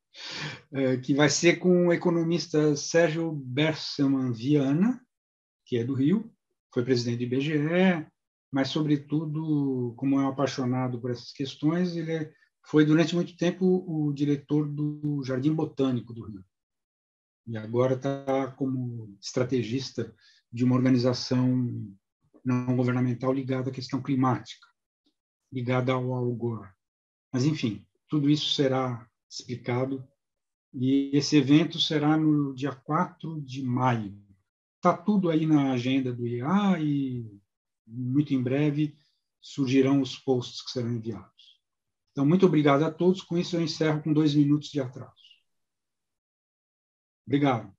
que vai ser com o economista Sérgio Berselmann Viana, que é do Rio, foi presidente do I B G E, mas, sobretudo, como é um apaixonado por essas questões, ele é, foi, durante muito tempo, o diretor do Jardim Botânico do Rio. E agora está como estrategista de uma organização não governamental ligada à questão climática, ligada ao Al Gore. Mas, enfim, tudo isso será explicado, e esse evento será no dia quatro de maio. Está tudo aí na agenda do I A e, muito em breve, surgirão os posts que serão enviados. Então, muito obrigado a todos. Com isso, eu encerro com dois minutos de atraso. Obrigado.